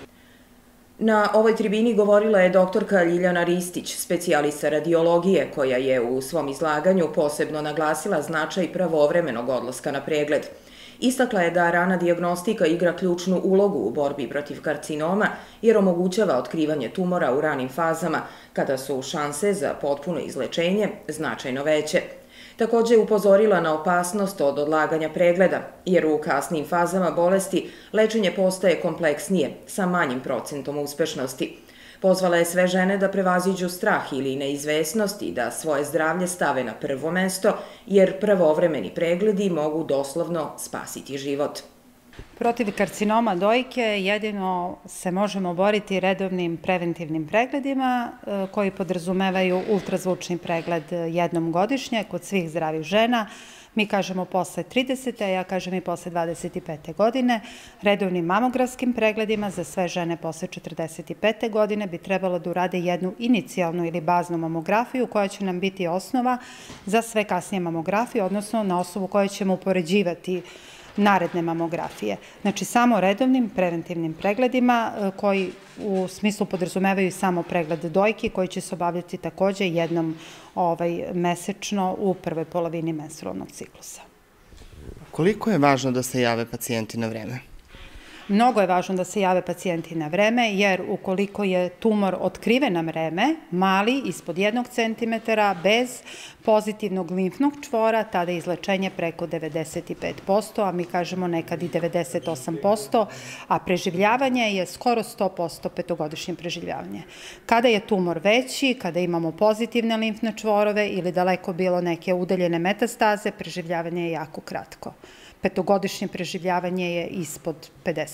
Na ovoj tribini govorila je doktorka Ljiljana Ristić, specijalista radiologije, koja je u svom izlaganju posebno naglasila značaj pravovremenog odlaska na pregled. Istakla je da rana dijagnostika igra ključnu ulogu u borbi protiv karcinoma jer omogućava otkrivanje tumora u ranim fazama kada su šanse za potpuno izlečenje značajno veće. Također je upozorila na opasnost od odlaganja pregleda jer u kasnim fazama bolesti lečenje postaje kompleksnije sa manjim procentom uspešnosti. Pozvala je sve žene da prevaziđu strah ili neizvesnost i da svoje zdravlje stave na prvo mesto, jer pravovremeni pregledi mogu doslovno spasiti život. Protiv karcinoma dojke jedino se možemo boriti redovnim preventivnim pregledima koji podrazumevaju ultrazvučni pregled jednom godišnje kod svih zdravih žena. Mi kažemo posle tridesete, ja kažem i posle dvadeset pete godine. Redovnim mamografskim pregledima za sve žene posle četrdeset pete godine bi trebalo da urade jednu inicijalnu ili baznu mamografiju koja će nam biti osnova za sve kasnije mamografije, odnosno na osnovu koje ćemo upoređivati naredne mamografije. Znači, samo redovnim preventivnim pregledima koji u smislu podrazumevaju samo pregled dojki koji će se obavljati takođe jednom mesečno u prvoj polovini menstrualnog ciklusa. Koliko je važno da se jave pacijenti na vreme? Mnogo je važno da se jave pacijenti na vreme, jer ukoliko je tumor otkriven na vreme, mali, ispod jednog centimetara, bez pozitivnog limfnog čvora, tada je izlečenje preko devedeset pet posto, a mi kažemo nekad i devedeset osam posto, a preživljavanje je skoro sto posto petogodišnje preživljavanje. Kada je tumor veći, kada imamo pozitivne limfne čvorove ili daleko bilo neke udaljene metastaze, preživljavanje je jako kratko. Petogodišnje preživljavanje je ispod pedeset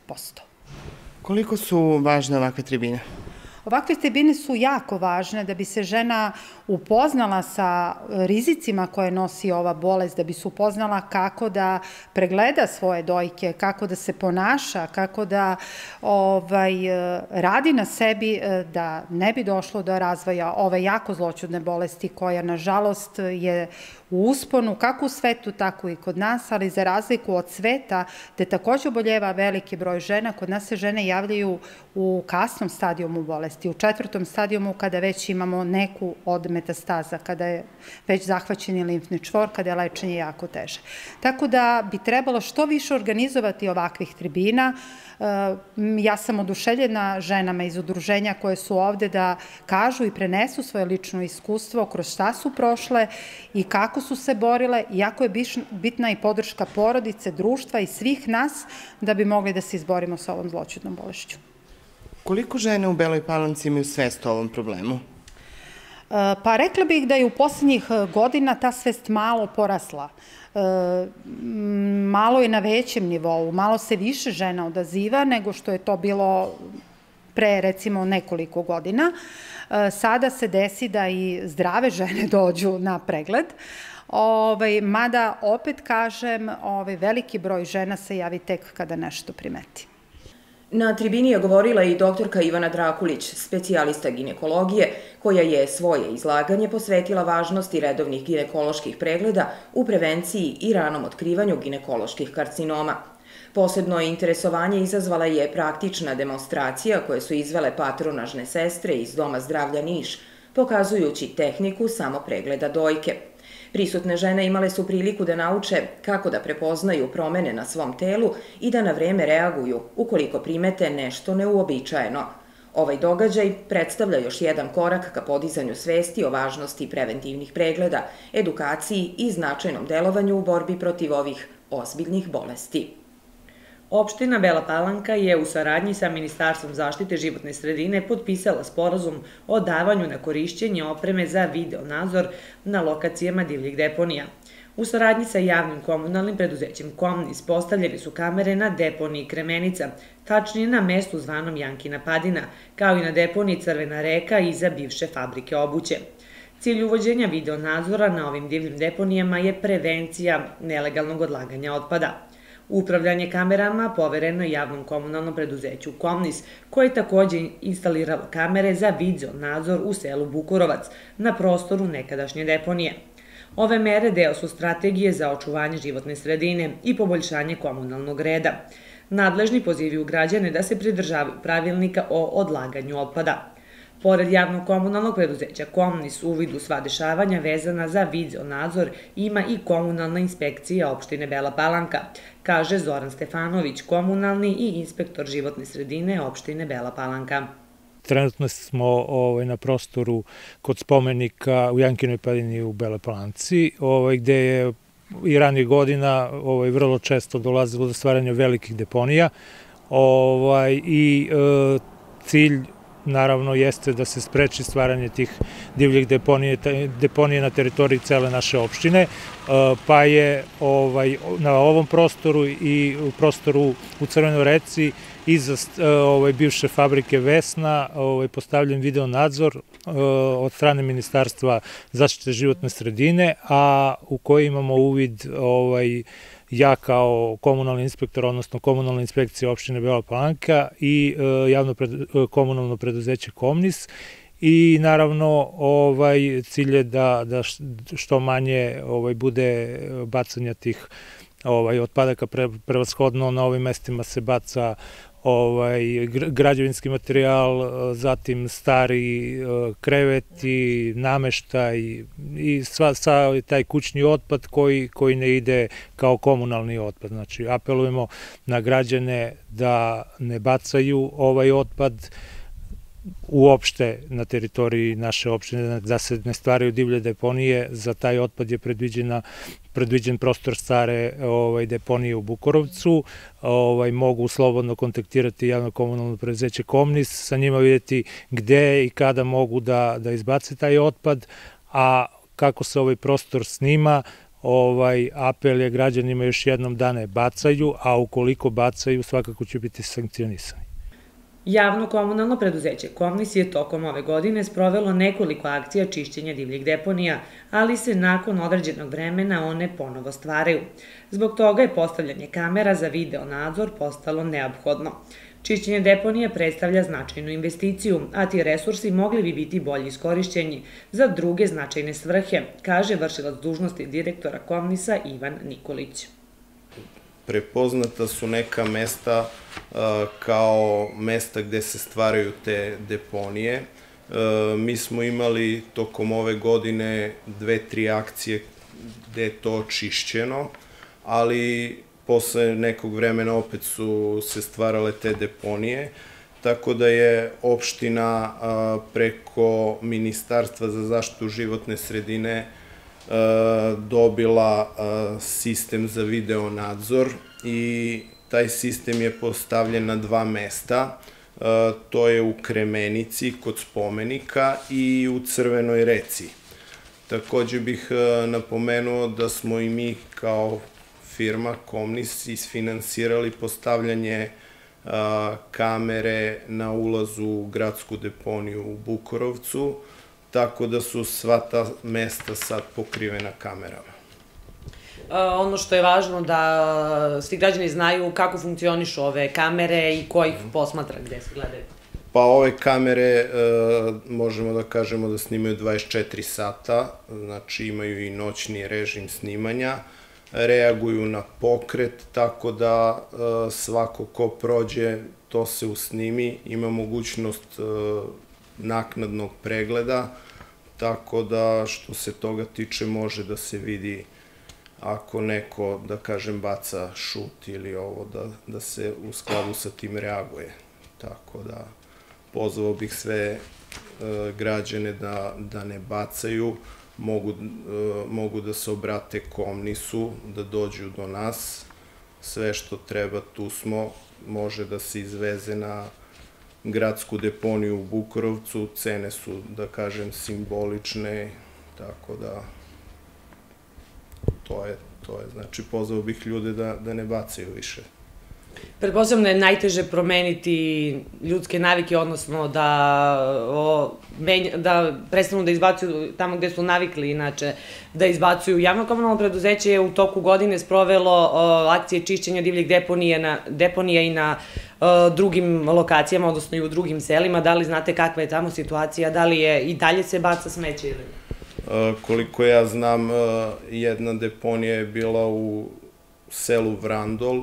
posto. Koliko su važne ovakve tribine? Ovakve tribine su jako važne da bi se žena upoznala sa rizicima koje nosi ova bolest, da bi se upoznala kako da pregleda svoje dojke, kako da se ponaša, kako da ovaj, radi na sebi da ne bi došlo do razvoja ove jako zloćudne bolesti koja, nažalost, je u usponu kako u svetu, tako i kod nas, ali za razliku od sveta, gde takođe oboljeva veliki broj žena, kod nas se žene javljaju u kasnom stadijumu bolesti, u četvrtom stadijumu kada već imamo neku od metastaza, kada je već zahvaćeni limfni čvor, kada je lečenje jako teže. Tako da bi trebalo što više organizovati ovakvih tribina. Ja sam oduševljena ženama iz udruženja koje su ovde da kažu i prenesu svoje lično iskustvo kroz šta su prošle i kako su se borile, iako je bitna i podrška porodice, društva i svih nas da bi mogli da se izborimo sa ovom zloćudnom bolešću. Koliko žene u Beloj Palanci imaju svest o ovom problemu? Pa rekla bih da je u poslednjih godina ta svest malo porasla. Malo je na većem nivou, malo se više žena odaziva nego što je to bilo pre, recimo, nekoliko godina. Sada se desi da i zdrave žene dođu na pregled, mada, opet kažem, veliki broj žena se javi tek kada nešto primeti. Na tribini je govorila i doktorka Ivana Drakulić, specijalista ginekologije, koja je svoje izlaganje posvetila važnosti redovnih ginekoloških pregleda u prevenciji i ranom otkrivanju ginekoloških karcinoma. Posebno interesovanje izazvala je praktična demonstracija koje su izvele patronažne sestre iz Doma zdravlja Niš, pokazujući tehniku samopregleda dojke. Prisutne žene imale su priliku da nauče kako da prepoznaju promene na svom telu i da na vreme reaguju ukoliko primete nešto neuobičajeno. Ovaj događaj predstavlja još jedan korak ka podizanju svesti o važnosti preventivnih pregleda, edukaciji i značajnom delovanju u borbi protiv ovih ozbiljnih bolesti. Opština Bela Palanka je u saradnji sa Ministarstvom zaštite životne sredine potpisala sporazum o davanju na korišćenje opreme za video nadzor na lokacijama divljih deponija. U saradnji sa javnim komunalnim preduzećem Komnis postavljene su kamere na deponiji Kremenica, tačnije na mestu zvanom Jankina Padina, kao i na deponiji Crvena reka iza bivše fabrike obuće. Cilj uvođenja video nadzora na ovim divljim deponijama je prevencija nelegalnog odlaganja otpada. Upravljanje kamerama povereno je javnom komunalnom preduzeću Komnis, koje je takođe instaliralo kamere za video nadzor u selu Bukurovac, na prostoru nekadašnje deponije. Ove mere deo su strategije za očuvanje životne sredine i poboljšanje komunalnog reda. Nadležni pozivaju građane da se pridržavaju pravilnika o odlaganju otpada. Pored javnog komunalnog preduzeća Komnis u vidu sva dešavanja vezana za video nadzor ima i komunalna inspekcija opštine Bela Palanka, kaže Zoran Stefanović, komunalni i inspektor životne sredine opštine Bela Palanka. Trenutno smo na prostoru kod spomenika u Jankinoj Padini u Beloj Palanci, gde je i ranije godina vrlo često dolazilo do stvaranja velikih deponija i cilj naravno jeste da se spreči stvaranje tih divljih deponija na teritoriji cele naše opštine, pa je na ovom prostoru i u prostoru u Crvenoj reci iza bivše fabrike Vesna postavljen video nadzor od strane Ministarstva zaštite životne sredine, a u koji imamo uvid ja kao komunalni inspektor, odnosno komunalna inspekcija opštine Bela Palanka i javno komunalno preduzeće Komnis. I naravno cilj je da što manje bude bacanja tih otpadaka, prevashodno na ovim mestima se baca građevinski materijal, zatim stari kreveti, nameštaj i sav taj kućni otpad koji ne ide kao komunalni otpad. Znači, apelujemo na građane da ne bacaju ovaj otpad uopšte na teritoriji naše opštine, da se ne stvaraju divlje deponije. Za taj otpad je predviđen prostor stare deponije u Bukurovcu. Mogu slobodno kontaktirati javno komunalno preduzeće Komnis, sa njima vidjeti gde i kada mogu da izbace taj otpad, a kako se ovaj prostor snima, apel je građanima još jednom da ne bacaju, a ukoliko bacaju svakako će biti sankcionisani. Javno komunalno preduzeće Komnis je tokom ove godine sprovelo nekoliko akcija čišćenja divljih deponija, ali se nakon određenog vremena one ponovo stvaraju. Zbog toga je postavljanje kamera za video nadzor postalo neophodno. Čišćenje deponije predstavlja značajnu investiciju, a ti resursi mogli bi biti bolje iskorišćeni za druge značajne svrhe, kaže vršilac dužnosti direktora Komnisa Ivan Nikolić. Prepoznata su neka mesta kao mesta gde se stvaraju te deponije. Mi smo imali tokom ove godine dve, tri akcije gde je to očišćeno, ali posle nekog vremena opet su se stvarale te deponije, tako da je opština preko Ministarstva za zaštitu životne sredine dobila sistem za video nadzor i taj sistem je postavljen na dva mesta. To je u Kremenici kod spomenika i u Crvenoj reci. Takođe bih napomenuo da smo i mi kao firma Komnis isfinansirali postavljanje kamere na ulazu u gradsku deponiju u Bukorovcu, tako da su sva ta mesta sad pokrivena kamerama. Ono što je važno da svi građani znaju kako funkcionišu ove kamere i ko ih posmatra, gde se gledaju. Pa ove kamere možemo da kažemo da snimaju dvadeset četiri sata, znači imaju i noćni režim snimanja, reaguju na pokret, tako da svako ko prođe to se usnimi, ima mogućnost naknadnog pregleda, tako da što se toga tiče može da se vidi ako neko, da kažem, baca šut ili ovo, da se u skladu sa tim reaguje. Tako da pozvao bih sve građane da ne bacaju, mogu da se obrate Komnisu, da dođu do nas, sve što treba tu smo, može da se izveze na gradsku deponiju u Bukorovcu, cene su, da kažem, simbolične, tako da to je, to je, znači pozvao bih ljude da ne bacaju više. Pretpostavljam da je najteže promeniti ljudske navike, odnosno da prestanu da izbacuju tamo gde su navikli, inače, da izbacuju. Javno komunalno preduzeće je u toku godine sprovelo akcije čišćenja divljih deponija i na drugim lokacijama, odnosno i u drugim selima. Da li znate kakva je tamo situacija, da li je i dalje se baca smeće ili ne? Koliko ja znam, jedna deponija je bila u selu Vrandol,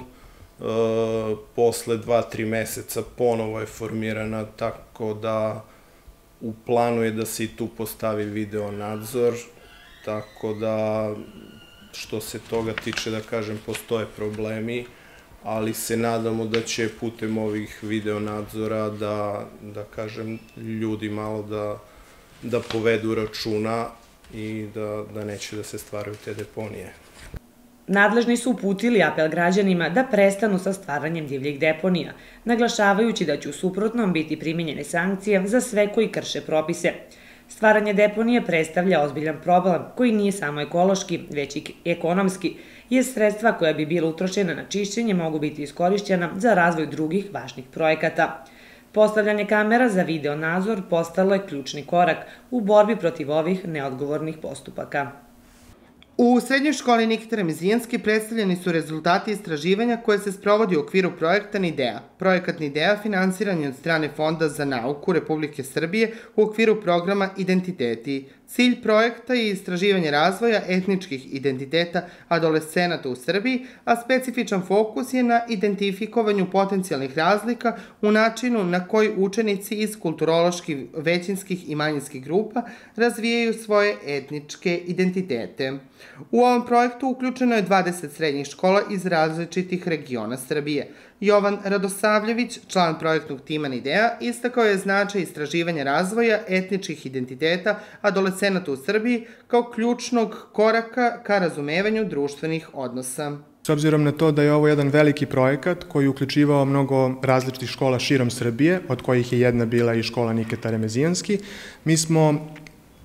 posle dva, tri meseca ponovo je formirana, tako da u planu je da se i tu postavi video nadzor, tako da što se toga tiče, da kažem, postoje problemi, ali se nadamo da će putem ovih video nadzora da kažem ljudi malo da povedu računa i da neće da se stvaraju te deponije. Nadležni su uputili apel građanima da prestanu sa stvaranjem divljih deponija, naglašavajući da će u suprotnom biti primenjene sankcije za sve koji krše propise. Stvaranje deponije predstavlja ozbiljan problem koji nije samo ekološki, već i ekonomski, jer sredstva koja bi bila utrošena na čišćenje mogu biti iskorišćena za razvoj drugih važnih projekata. Postavljanje kamera za video nadzor postalo je ključni korak u borbi protiv ovih neodgovornih postupaka. U Srednjoj školi Nikita Remezijanski predstavljeni su rezultati istraživanja koje se sprovodi u okviru projekta NIDEA. Projekat NIDEA finansiran je od strane Fonda za nauku Republike Srbije u okviru programa Identiteti. Cilj projekta je istraživanje razvoja etničkih identiteta adolescenata u Srbiji, a specifičan fokus je na identifikovanju potencijalnih razlika u načinu na koji učenici iz kulturoloških, većinskih i manjinskih grupa razvijaju svoje etničke identitete. U ovom projektu uključeno je dvadeset srednjih škola iz različitih regiona Srbije. Jovan Radosavljević, član projektnog tima NIDEA, istakao je značaj istraživanja razvoja etničkih identiteta adolescenata u Srbiji kao ključnog koraka ka razumevanju društvenih odnosa. S obzirom na to da je ovo jedan veliki projekat koji je uključivao mnogo različitih škola širom Srbije, od kojih je jedna bila i škola Nikita Remezijanski, mi smo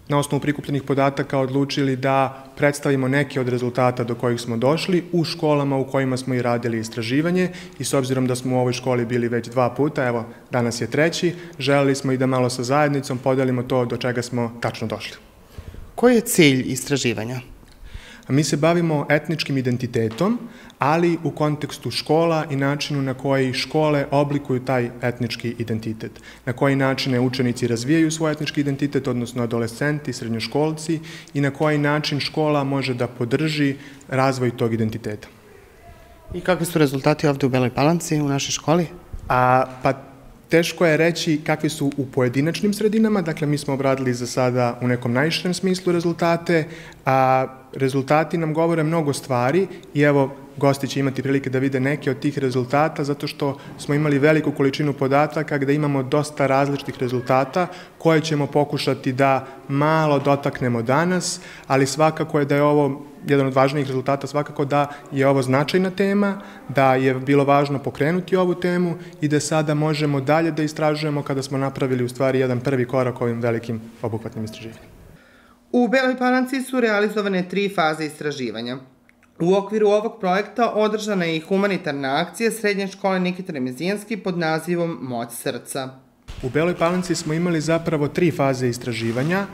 na osnovu prikupljenih podataka odlučili da predstavimo neke od rezultata do kojih smo došli u školama u kojima smo i radili istraživanje i s obzirom da smo u ovoj školi bili već dva puta, evo danas je treći, želeli smo i da malo sa zajednicom podelimo to do čega smo tačno došli. Koji je cilj istraživanja? Mi se bavimo etničkim identitetom, ali u kontekstu škola i načinu na koji škole oblikuju taj etnički identitet. Na koji načine učenici razvijaju svoj etnički identitet, odnosno adolescenti, srednjoškolci, i na koji način škola može da podrži razvoj tog identiteta. I kakvi su rezultati ovde u Beloj Palanci, u našoj školi? A, pa teško je reći kakvi su u pojedinačnim sredinama, dakle mi smo obradili za sada u nekom najširem smislu rezultate, a rezultati nam govore mnogo stvari i evo, gosti će imati prilike da vide neke od tih rezultata zato što smo imali veliku količinu podataka gde imamo dosta različitih rezultata koje ćemo pokušati da malo dotaknemo danas, ali svakako je da je ovo jedan od važnijih rezultata, svakako da je ovo značajna tema, da je bilo važno pokrenuti ovu temu i da sada možemo dalje da istražujemo kada smo napravili u stvari jedan prvi korak ovim velikim obuhvatnim istraživanjem. U Beloj Palanci su realizovane tri faze istraživanja. U okviru ovog projekta održana je i humanitarna akcija Srednje škole Nikita Remezijanski pod nazivom Moć srca. U Beloj Palanci smo imali zapravo tri faze istraživanja.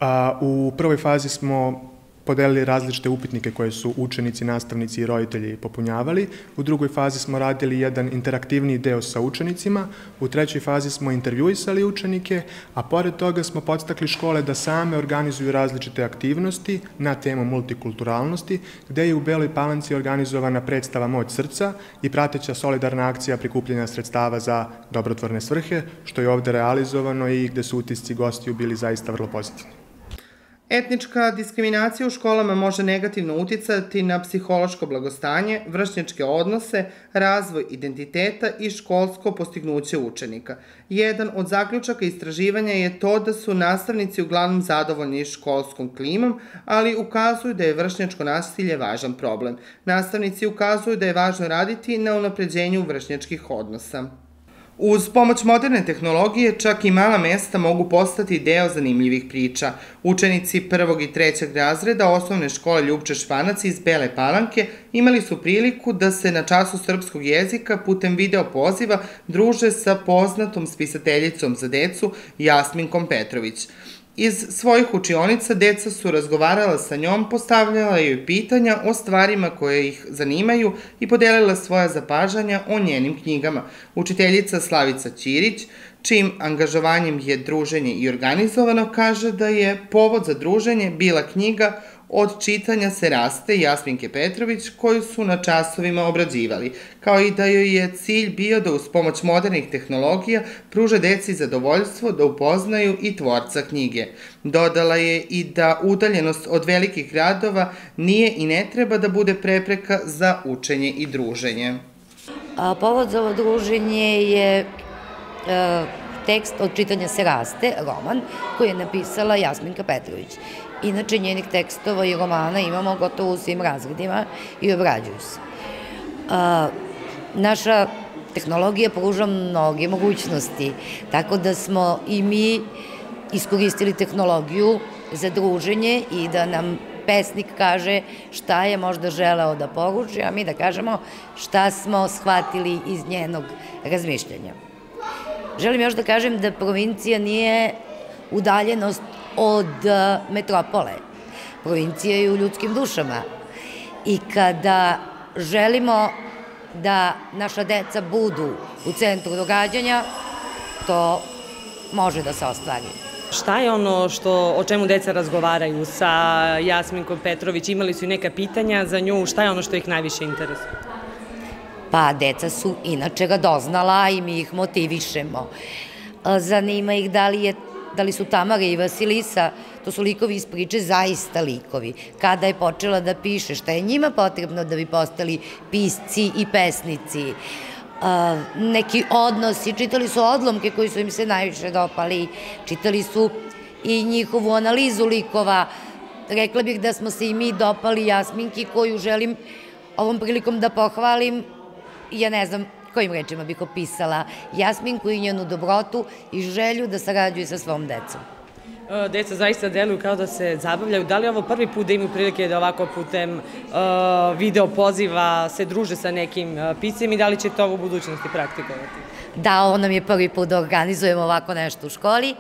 U prvoj fazi smo podelili različite upitnike koje su učenici, nastavnici i roditelji popunjavali. U drugoj fazi smo radili jedan interaktivni deo sa učenicima. U trećoj fazi smo intervjuisali učenike, a pored toga smo podstakli škole da same organizuju različite aktivnosti na temu multikulturalnosti, gde je u Beloj Palanci organizovana predstava Moć srca i prateća solidarna akcija prikupljanja sredstava za dobrotvorne svrhe, što je ovde realizovano i gde su utisci gostiju bili zaista vrlo pozitivni. Etnička diskriminacija u školama može negativno uticati na psihološko blagostanje, vršnjačke odnose, razvoj identiteta i školsko postignuće učenika. Jedan od zaključaka istraživanja je to da su nastavnici uglavnom zadovoljni školskom klimom, ali ukazuju da je vršnjačko nasilje važan problem. Nastavnici ukazuju da je važno raditi na unapređenju vršnjačkih odnosa. Uz pomoć moderne tehnologije, čak i mala mesta mogu postati deo zanimljivih priča. Učenici prvog i trećeg razreda osnovne škole Ljupče Švanac iz Bele Palanke imali su priliku da se na času srpskog jezika putem video poziva druže sa poznatom spisateljicom za decu Jasminkom Petrović. Iz svojih učionica deca su razgovarala sa njom, postavljala joj pitanja o stvarima koje ih zanimaju i podelila svoja zapažanja o njenim knjigama. Učiteljica Slavica Ćirić, čijim angažovanjem je druženje i organizovano, kaže da je povod za druženje bila knjiga Od čitanja se raste Jasminke Petrović, koju su na časovima obrađivali, kao i da joj je cilj bio da uz pomoć modernih tehnologija pruže deci zadovoljstvo da upoznaju i tvorca knjige. Dodala je i da udaljenost od velikih gradova nije i ne treba da bude prepreka za učenje i druženje. Povod za ovo druženje je tekst Od čitanja se raste, roman, koji je napisala Jasminka Petrović. Inače, njenih tekstova i romana imamo gotovo u svim razredima i obrađuju se. Naša tehnologija pruža mnoge mogućnosti, tako da smo i mi iskoristili tehnologiju za druženje i da nam pesnik kaže šta je možda želeo da poruči, a mi da kažemo šta smo shvatili iz njenog razmišljanja. Želim još da kažem da provincija nije udaljenost od metropole. Provincija je u ljudskim dušama. I kada želimo da naša deca budu u centru događanja, to može da se ostvari. Šta je ono što, o čemu deca razgovaraju sa Jasminkom Petrović? Imali su i neka pitanja za nju? Šta je ono što ih najviše interesuje? Pa, deca su inače ga doznala i mi ih motivišemo. Zanima ih da li je Da li su Tamara i Vasilisa, to su likovi iz priče, zaista likovi. Kada je počela da piše, šta je njima potrebno da bi postali pisci i pesnici. Neki odnosi, čitali su odlomke koji su im se najviše dopali, čitali su i njihovu analizu likova. Rekla bih da smo se i mi dopali Jasminki, koju želim ovom prilikom da pohvalim. Ja ne znam kojim rečima bih opisala Jasminku i njenu dobrotu i želju da sarađuje sa svom decom. Deca zaista deluju kao da se zabavljaju. Da li je ovo prvi put da imaju prilike da ovako putem video poziva se druže sa nekim piscem i da li će to u budućnosti praktikovati? Da, ovo nam je prvi put da organizujemo ovako nešto u školi.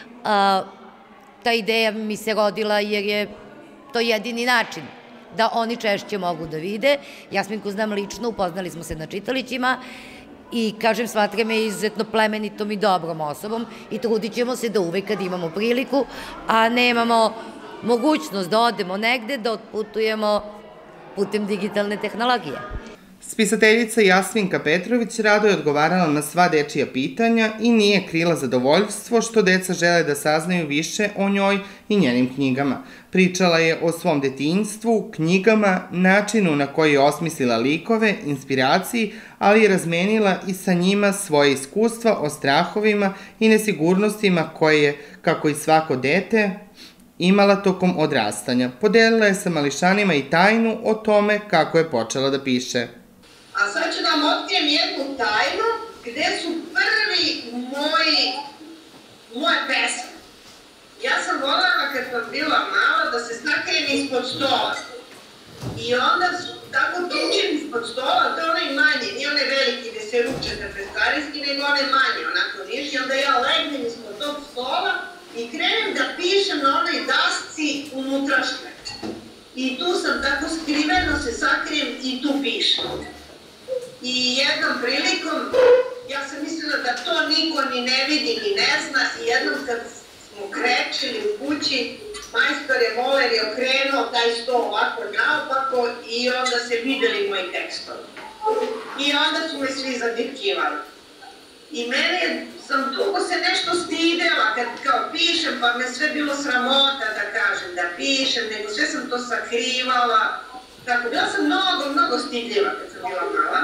Ta ideja mi se rodila jer je to jedini način da oni češće mogu da vide. Jasminku znam lično, upoznali smo se na čitalićima i, kažem, smatram je izuzetno plemenitom i dobrom osobom i trudit ćemo se da uvek kad imamo priliku, a nemamo mogućnost da odemo negde, da otputujemo putem digitalne tehnologije. Spisateljica Jasminka Petrović rado je odgovarala na sva dečija pitanja i nije krila zadovoljstvo što deca žele da saznaju više o njoj i njenim knjigama. Pričala je o svom detinjstvu, knjigama, načinu na koji je osmislila likove, inspiraciji, ali je razmenila i sa njima svoje iskustva o strahovima i nesigurnostima koje je, kako i svako dete, imala tokom odrastanja. Podelila je sa mališanima i tajnu o tome kako je počela da piše. A sad ću da vam otkrijem jednu tajnu gde su prvi moji, moje pesme. Ja sam voljela kad sam bila mala da se sakrijem ispod stola. I onda su tako tučim ispod stola, to je onaj manji, nije onaj veliki gde se ručete peskarijski, nego onaj manji, onako niži. I onda ja legnem ispod tog stola i krenem da pišem na onoj dasci unutrašnje. I tu sam tako skriveno se sakrijem i tu pišem. I jednom prilikom, ja sam mislila da to niko ni ne vidi ni ne zna i jednom kad smo krečili u kući, majstor je moler je okrenuo taj sto ovako naopako i onda se videli moji tekstovi. I onda su me svi zadivkivali. I mene sam dugo se nešto stidela kad kao pišem, pa me sve bilo sramota da kažem da pišem, nego sve sam to sakrivala. Tako, bila sam mnogo, mnogo stidljiva kad sam bila mala.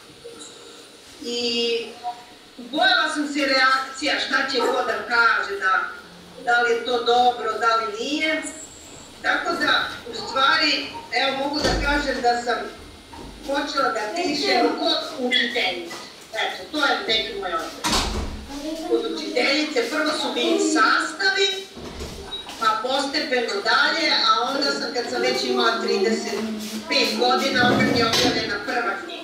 I bojala sam se reakcija, šta će ko da kaže, da, da li je to dobro, da li nije. Tako da, u stvari, evo mogu da kažem da sam počela da pišem kod učiteljice. Eto, to je neki moj odnos. Kod učiteljice prvo su bili sastavi, pa postepeno dalje, a onda sam, kad sam već imala trideset pet godina, onda mi je objavljena prva knjiga.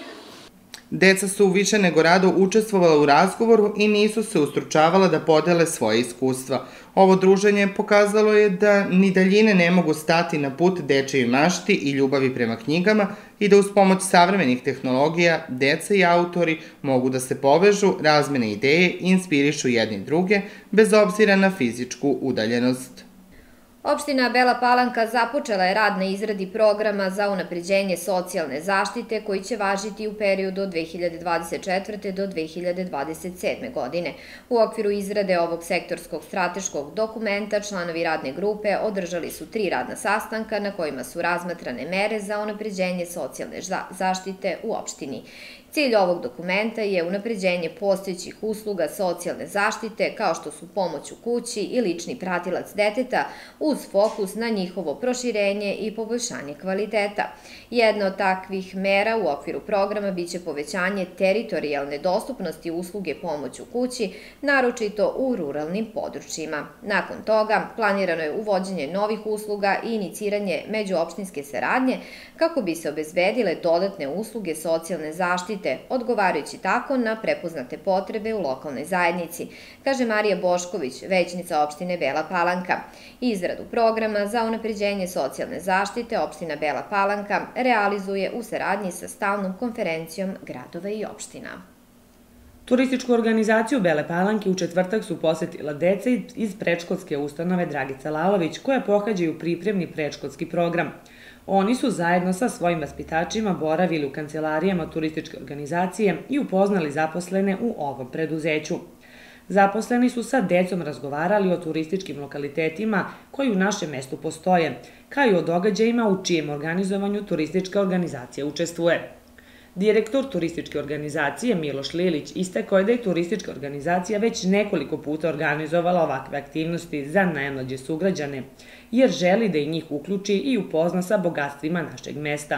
Deca su više nego rado učestvovala u razgovoru i nisu se ustručavala da podele svoje iskustva. Ovo druženje pokazalo je da ni daljine ne mogu stati na put dečijoj mašti i ljubavi prema knjigama i da uz pomoć savremenih tehnologija deca i autori mogu da se povežu, razmene ideje i inspirišu jedni druge, bez obzira na fizičku udaljenost. Opština Bela Palanka započela je rad na izradi programa za unapređenje socijalne zaštite koji će važiti u periodu od dve hiljade dvadeset četvrte do dve hiljade dvadeset sedme. godine. U okviru izrade ovog sektorskog strateškog dokumenta članovi radne grupe održali su tri radna sastanka na kojima su razmatrane mere za unapređenje socijalne zaštite u opštini. Cilj ovog dokumenta je unapređenje postojećih usluga socijalne zaštite kao što su pomoć u kući i lični pratilac deteta uz fokus na njihovo proširenje i poboljšanje kvaliteta. Jedna od takvih mera u okviru programa biće povećanje teritorijalne dostupnosti usluge pomoć u kući, naročito u ruralnim područjima. Nakon toga planirano je uvođenje novih usluga i iniciranje međuopštinske saradnje kako bi se obezbedile dodatne usluge socijalne zaštite, odgovarajući tako na prepoznate potrebe u lokalnoj zajednici, kaže Marija Bošković, većnica opštine Bela Palanka. Izradu programa za unapređenje socijalne zaštite opština Bela Palanka realizuje u saradnji sa stalnom konferencijom gradova i opština. Turističku organizaciju Bele Palanke u četvrtak su posetila deca iz predškolske ustanove Dragica Lalović, koja pohađaju pripremni predškolski program. Oni su zajedno sa svojim vaspitačima boravili u kancelarijama turističke organizacije i upoznali zaposlene u ovom preduzeću. Zaposleni su sa decom razgovarali o turističkim lokalitetima koji u našem mestu postoje, kao i o događajima u čijem organizovanju turistička organizacija učestvuje. Direktor turističke organizacije Miloš Lilić istakao je da je turistička organizacija već nekoliko puta organizovala ovakve aktivnosti za najmlađe sugrađane, jer želi da i njih uključi i upozna sa bogatstvima našeg mesta.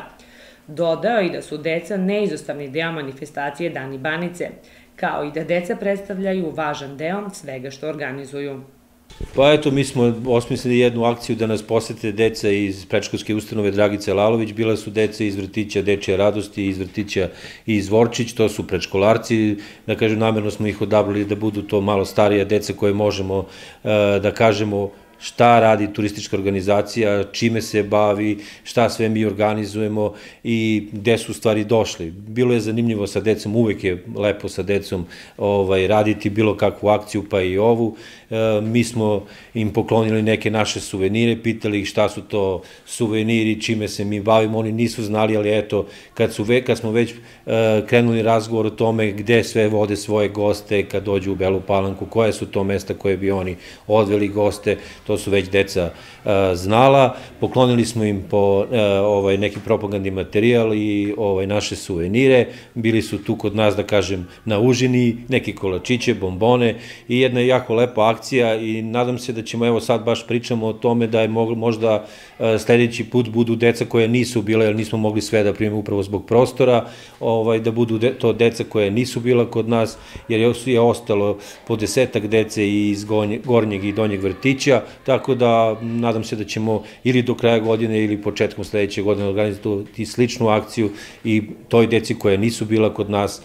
Dodao je i da su deca neizostavni deo manifestacije Dani Banice, kao i da deca predstavljaju važan deo svega što organizuju. Pa eto, mi smo osmislili jednu akciju da nas posete deca iz predškolske ustanove Dragice Lalović. Bila su deca iz vrtića Dečija radosti, iz vrtića iz Vorčić, to su predškolarci. Da kažem, namerno smo ih odabrali da budu to malo starija deca koje možemo da kažemo šta radi turistička organizacija, čime se bavi, šta sve mi organizujemo i gde su u stvari došli. Bilo je zanimljivo sa decom, uvek je lepo sa decom raditi bilo kakvu akciju, pa i ovu. Mi smo im poklonili neke naše suvenire, pitali ih šta su to suveniri, čime se mi bavimo, oni nisu znali, ali eto, kad smo već krenuli razgovor o tome gde sve vode svoje goste kad dođu u Belu Palanku, koje su to mesta koje bi oni odveli goste, to su već deca znala. Poklonili smo im po neki propagandni materijal i naše suvenire. Bili su tu kod nas, da kažem, na užini, neke kolačiće, bombone i jedna jako lepa akcija i nadam se da ćemo, evo sad baš pričamo o tome da je možda sledeći put budu deca koje nisu bile, jer nismo mogli sve da primimo upravo zbog prostora, da budu to deca koje nisu bila kod nas, jer je ostalo po desetak dece iz gornjeg i donjeg vrtića, tako da nadam se da ćemo ili do kraja godine ili početkom sledeće godine organizovati sličnu akciju i toj deci koje nisu bila kod nas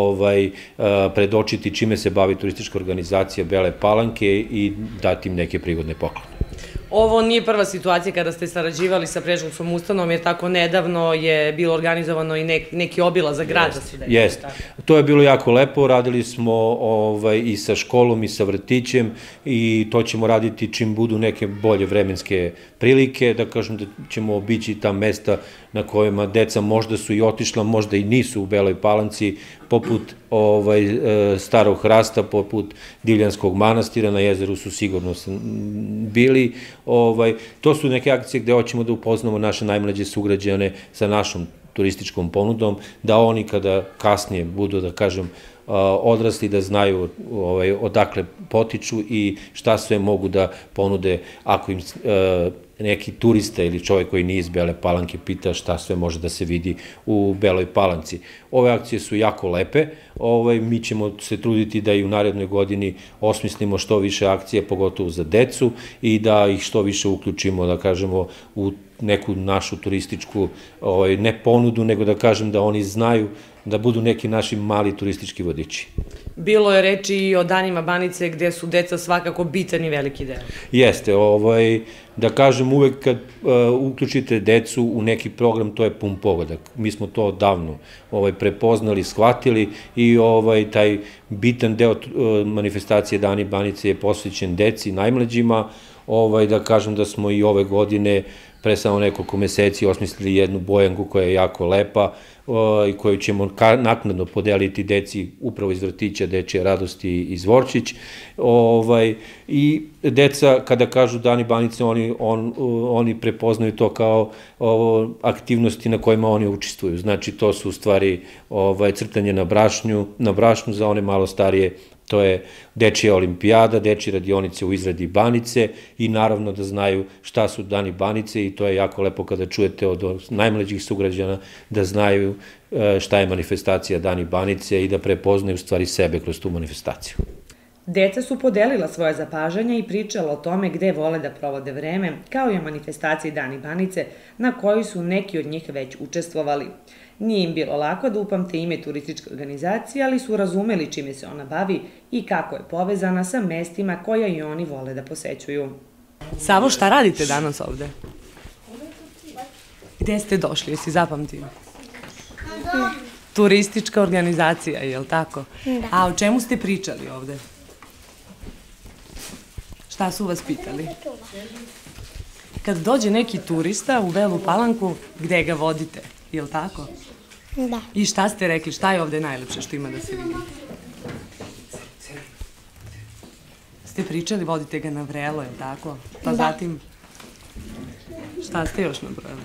predočiti čime se bavi turistička organizacija Bele Palanke i dati im neke prigodne poklone. Ovo nije prva situacija kada ste sarađivali sa predškolskom ustanovom, jer tako nedavno je bilo organizovano i neki obilazak grada. Jeste. To je bilo jako lepo, radili smo i sa školom i sa vrtićem i to ćemo raditi čim budu neke bolje vremenske prilike, da kažem da ćemo obići ta mesta na kojima deca možda su i otišla, možda i nisu u Beloj Palanci, poput Starog hrasta, poput Divljanskog manastira, na jezeru su sigurno bili. To su neke akcije gde hoćemo da upoznamo naše najmlađe sugrađane sa našom turističkom ponudom, da oni kada kasnije budu, da kažem, odrasli, da znaju odakle potiču i šta sve mogu da ponude ako im neki turista ili čovjek koji nije iz Bele Palanke pita šta sve može da se vidi u Beloj Palanci. Ove akcije su jako lepe, mi ćemo se truditi da i u narednoj godini osmislimo što više akcije, pogotovo za decu, i da ih što više uključimo, da kažemo, u neku našu turističku, ne ponudu, nego da kažem da oni znaju da budu neki naši mali turistički vodiči. Bilo je reči i o danima Banice gde su deca svakako bitan i veliki deo. Jeste, da kažem, uvek kad uključite decu u neki program, to je pun pogodak. Mi smo to davno prepoznali, shvatili i taj bitan deo manifestacije Dani Banice je posvećen deci, najmlađima. Da kažem da smo i ove godine, pre samo nekoliko meseci, osmislili jednu bojanku koja je jako lepa i koju ćemo naknadno podeliti deci upravo iz vrtića Dečija radosti iz Vorčić. I deca, kada kažu Dani Banice, oni prepoznaju to kao aktivnosti na kojima oni učestvuju. Znači, to su u stvari crtanje na brašnju za one malo starije. To je Dečija olimpijada, dečije radionice u izradi Banice i naravno da znaju šta su Dani Banice i to je jako lepo kada čujete od najmlađih sugrađana da znaju šta je manifestacija Dani Banice i da prepoznaju u stvari sebe kroz tu manifestaciju. Deca su podelila svoje zapažanja i pričala o tome gde vole da provode vreme, kao i o manifestaciji Dani Banice, na kojoj su neki od njih već učestvovali. Nije im bilo lako da upamte ime turističke organizacije, ali su razumeli čime se ona bavi i kako je povezana sa mestima koja i oni vole da posećuju. Savo, šta radite danas ovde? Gde ste došli, jesi zapamtili? Turistička organizacija, je li tako? Da. A o čemu ste pričali ovde? Šta su vas pitali? Kad dođe neki turista u Belu Palanku, gde ga vodite, je li tako? Da. I šta ste rekli, šta je ovde najlepše što ima da se vidi? Ste pričali, vodite ga na vrelo, je li tako? Pa zatim, šta ste još nabrojali?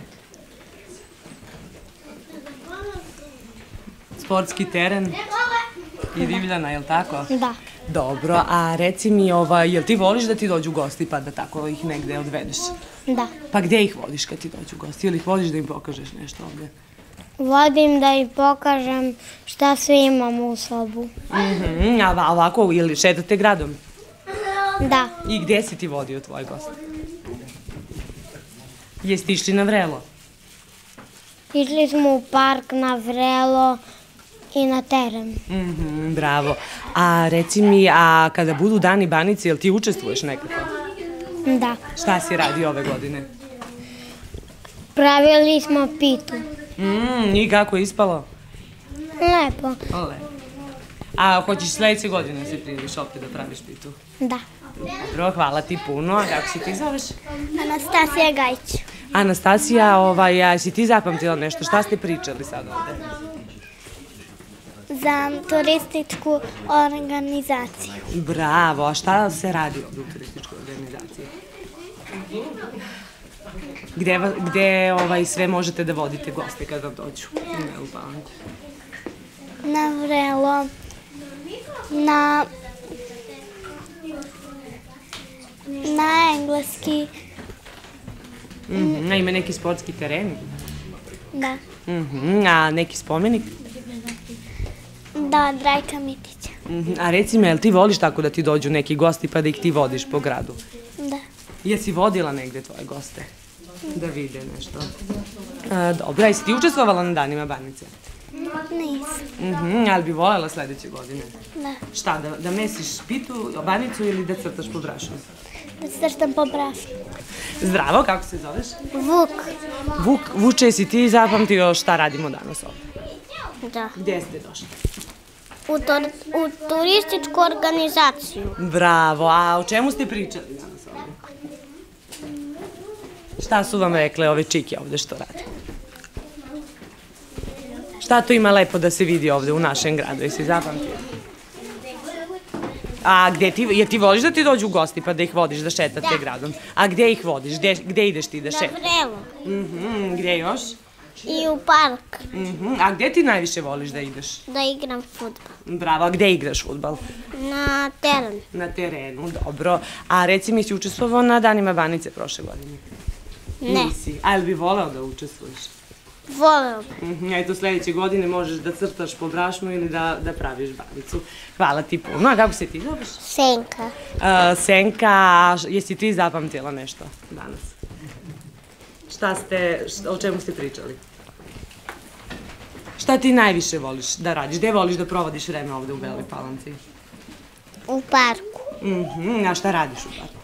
Sportski teren i divljana, je li tako? Da. Dobro, a reci mi, jel ti voliš da ti dođu gosti pa da tako ih negde odvedeš? Da. Pa gde ih vodiš kad ti dođu gosti? Ili ih voliš da im pokažeš nešto ovde? Vodim da im pokažem šta sve imamo u sobu. A ovako, ili šetate gradom? Da. I gde si ti vodio tvoje goste? Jesi ti išli na vrelo? Išli smo u park, na vrelo i na teren. Mhm, bravo. A reci mi, a kada budu dani Banice, jel ti učestvuješ nekako? Da. Šta si radio ove godine? Pravili smo pitu. Mm, I kako je ispalo? Lepo. Lepo. A hoćeš sledeće godine se prijaviš opet da praviš pitu? Da. Dobro, hvala ti puno. A kako si ti zoveš? Anastasija Gajić. Anastasija, ovaj, a si ti zapamtila nešto? Šta ste pričali sad ovde? Za turističku organizaciju. Bravo, a šta se radi ovde u turističkoj organizaciji? Gde, gde ovaj, sve možete da vodite goste kad vam dođu u Belu Palanku? Na vrelo, na, na engleski. Mm-hmm. A ima neki sportski teren? Da. Mm-hmm. A neki spomenik? Da, Drajka Mitića. Mm-hmm. A reci me, jel ti voliš tako da ti dođu neki gosti pa da ih ti vodiš po gradu? Da. Jesi vodila negde tvoje goste? Da vide nešto. A, dobro, jesi ti učestvovala na danima Banice? Nisam. Mhm, ali bi voljela sledeće godine? Da. Šta, da, da mesiš pitu, Banicu ili da crtaš po brašnu? Da crtam po brašnu. Zdravo, kako se zoveš? Vuk. Vuk, Vuče, jesi ti zapamtio šta radimo danas ovde? Da. Gde ste došli? U, tor, u turističku organizaciju. Bravo, a o čemu ste pričali danas ovde? Šta su vam rekle ove čike ovde što rade? Šta to ima lepo da se vidi ovde u našem gradu, jesi zapamtio? A gde ti, jer ti voliš da ti dođu gosti pa da ih vodiš da šetate gradom? A gde ih vodiš? Gde, gde ideš ti da šetaš? Na vrelo. Mhm, gde još? I u park. Mhm, a gde ti najviše voliš da ideš? Da igram fudbal. Bravo, a gde igraš fudbal? Na teren. Na terenu, dobro. A reci mi, si učestvovao na danima Banice prošle godine? Ne. Nisi. A jel bi voleo da učestvuješ? Voleo bi. Mhm, eto, sledeće godine možeš da crtaš po brašnu ili da, da praviš Banicu. Hvala ti puno. A kako se ti zoveš? Senka. Uh, Senka, jesi ti zapamtila nešto danas? Šta ste, šta, o čemu ste pričali? Šta ti najviše voliš da radiš? Gde voliš da provodiš vreme ovde u Beloj Palanci? U parku. Mhm, a šta radiš u parku?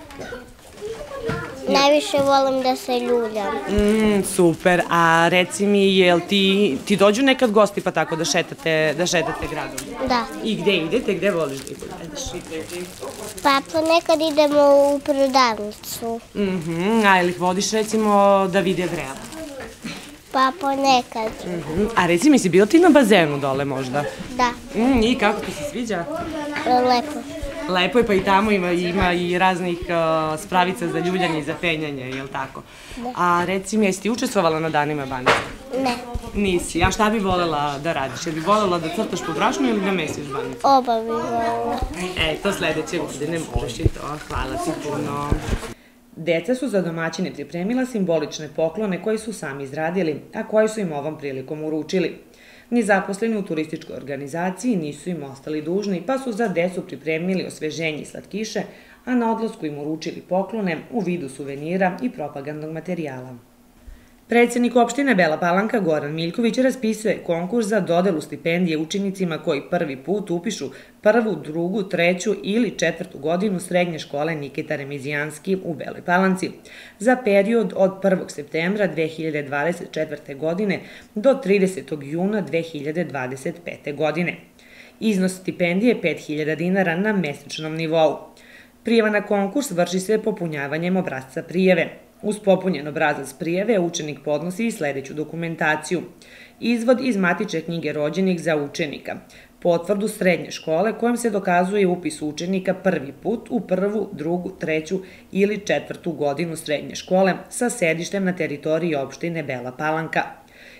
Najviše volim da se ljuljam. Mm, super, a reci mi, jel ti, ti dođu nekad gosti pa tako da šetate, da šetate gradom? Da. I gde idete, gde voliš da ih odvedeš? Pa ponekad idemo u prodavnicu. Mhm, a jel ih vodiš recimo da vide vrelo? Pa ponekad. Mhm, a reci mi, si bila ti na bazenu dole možda? Da. Mm, I kako ti se sviđa? Lepo. Lepo je, pa i tamo ima, ima i raznih uh, spravica za ljuljanje i za penjanje, jel tako? Da. A reci mi, jesi ti učestvovala na danima Banice? Ne. Nisi. A šta bi voljela da radiš? Jel bi voljela da crtaš po brašnu ili da mesiš Banicu? Oba bi voljela. Eto, sledeće godine možeš i to. Hvala ti puno. Deca su za domaćine pripremila simbolične poklone koje su sami izradili, a koje su im ovom prilikom uručili. Ni zaposleni u turističkoj organizaciji nisu im ostali dužni, pa su za decu pripremili osveženje i slatkiše, a na odlasku im uručili poklone u vidu suvenira i propagandnog materijala. Predsednik opštine Bela Palanka Goran Miljković raspisuje konkurs za dodelu stipendije učenicima koji prvi put upišu prvu, drugu, treću ili četvrtu godinu srednje škole Nikita Remizijanski u Beloj Palanci za period od prvog septembra dve hiljade dvadeset četvrte. godine do tridesetog juna dve hiljade dvadeset pete. godine. Iznos stipendije je pet hiljada dinara na mesečnom nivou. Prijava na konkurs vrši se popunjavanjem obrazca prijave. Uz popunjen obrazac prijave učenik podnosi i sledeću dokumentaciju. Izvod iz matične knjige rođenih za učenika, potvrdu srednje škole kojom se dokazuje upis učenika prvi put u prvu, drugu, treću ili četvrtu godinu srednje škole sa sedištem na teritoriji opštine Bela Palanka.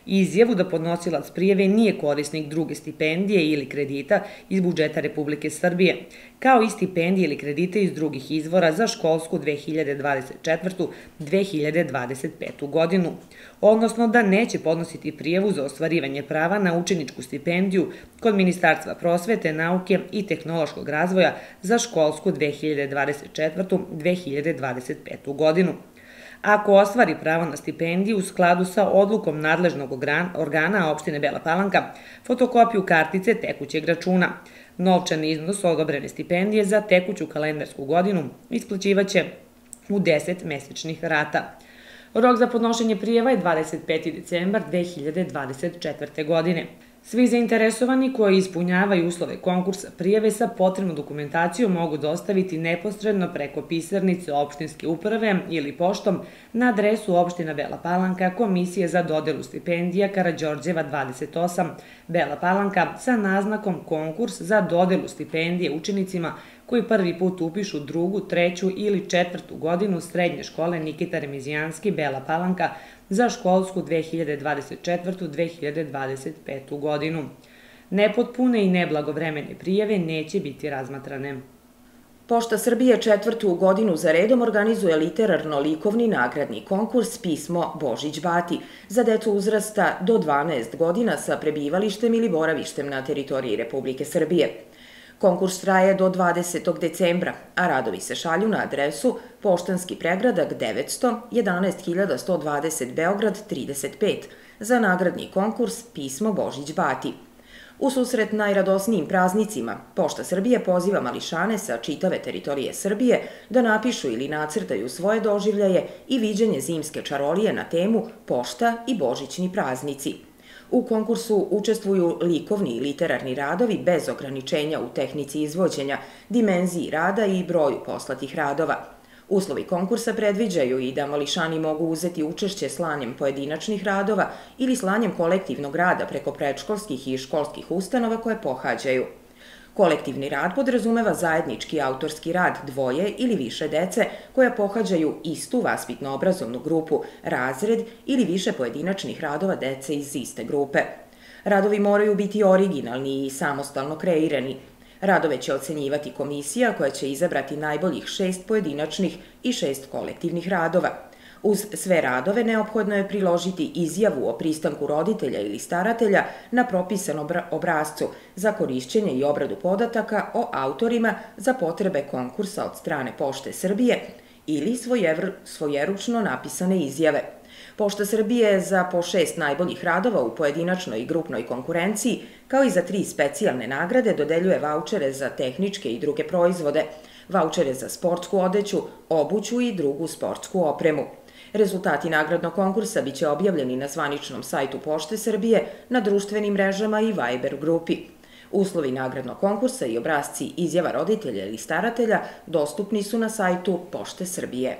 izjavu da podnosilac prijave nije korisnik druge stipendije ili kredita iz budžeta Republike Srbije, kao i stipendije ili kredite iz drugih izvora za školsku dve hiljade dvadeset četvrtu – dve hiljade dvadeset petu godinu, odnosno da neće podnositi prijavu za ostvarivanje prava na učeničku stipendiju kod Ministarstva prosvete, nauke i tehnološkog razvoja za školsku dve hiljade dvadeset četvrtu – dve hiljade dvadeset petu godinu. Ako ostvari pravo na stipendiju u skladu sa odlukom nadležnog organa opštine Bela Palanka, fotokopiju kartice tekućeg računa, novčani iznos odobrene stipendije za tekuću kalendarsku godinu isplaćivaće u deset mesečnih rata. Rok za podnošenje prijava je dvadeset peti decembar dve hiljade dvadeset četvrte. godine. Svi zainteresovani koji ispunjavaju uslove konkursa prijave sa potrebnom dokumentacijom mogu dostaviti neposredno preko pisarnice opštinske uprave ili poštom na adresu opština Bela Palanka, Komisije za dodelu stipendija Karađorđeva dvadeset osam, Bela Palanka, sa naznakom konkurs za dodelu stipendije učenicima koji prvi put upišu drugu, treću ili četvrtu godinu srednje škole Nikita Remizijanski, Bela Palanka, za školsku dve hiljade dvadeset četvrtu – dve hiljade dvadeset petu. godinu. Nepotpune i neblagovremene prijave neće biti razmatrane. Pošta Srbije četvrtu godinu za redom organizuje literarno-likovni nagradni konkurs Pismo Božić Bati za decu uzrasta do dvanaest godina sa prebivalištem ili boravištem na teritoriji Republike Srbije. Konkurs traje do dvadesetog decembra, a radovi se šalju na adresu Poštanski pregradak devetsto, jedanaest hiljada sto dvadeset Beograd trideset pet za nagradni konkurs Pismo Božić Bati. U susret najradosnijim praznicima, Pošta Srbije poziva mališane sa čitave teritorije Srbije da napišu ili nacrtaju svoje doživljaje i viđenje zimske čarolije na temu Pošta i božićni praznici. U konkursu učestvuju likovni i literarni radovi bez ograničenja u tehnici izvođenja, dimenziji rada i broju poslatih radova. Uslovi konkursa predviđaju i da mališani mogu uzeti učešće slanjem pojedinačnih radova ili slanjem kolektivnog rada preko predškolskih i školskih ustanova koje pohađaju. Kolektivni rad podrazumeva zajednički autorski rad dvoje ili više dece koja pohađaju istu vaspitno-obrazovnu grupu, razred ili više pojedinačnih radova dece iz iste grupe. Radovi moraju biti originalni i samostalno kreirani. Radove će ocenjivati komisija koja će izabrati najboljih šest pojedinačnih i šest kolektivnih radova. Uz sve radove neophodno je priložiti izjavu o pristanku roditelja ili staratelja na propisan obrascu za korišćenje i obradu podataka o autorima za potrebe konkursa od strane Pošte Srbije ili svojeručno napisane izjave. Pošta Srbije za po šest najboljih radova u pojedinačnoj i grupnoj konkurenciji, kao i za tri specijalne nagrade, dodeljuje vaučere za tehničke i druge proizvode, vaučere za sportsku odeću, obuću i drugu sportsku opremu. Rezultati nagradnog konkursa biće objavljeni na zvaničnom sajtu Pošte Srbije, na društvenim mrežama i Viber grupi. Uslovi nagradnog konkursa i obrasci izjava roditelja ili staratelja dostupni su na sajtu Pošte Srbije.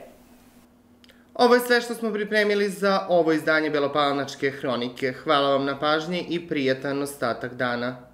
Ovo je sve što smo pripremili za ovo izdanje Belopalanačke hronike. Hvala vam na pažnji i prijatan ostatak dana.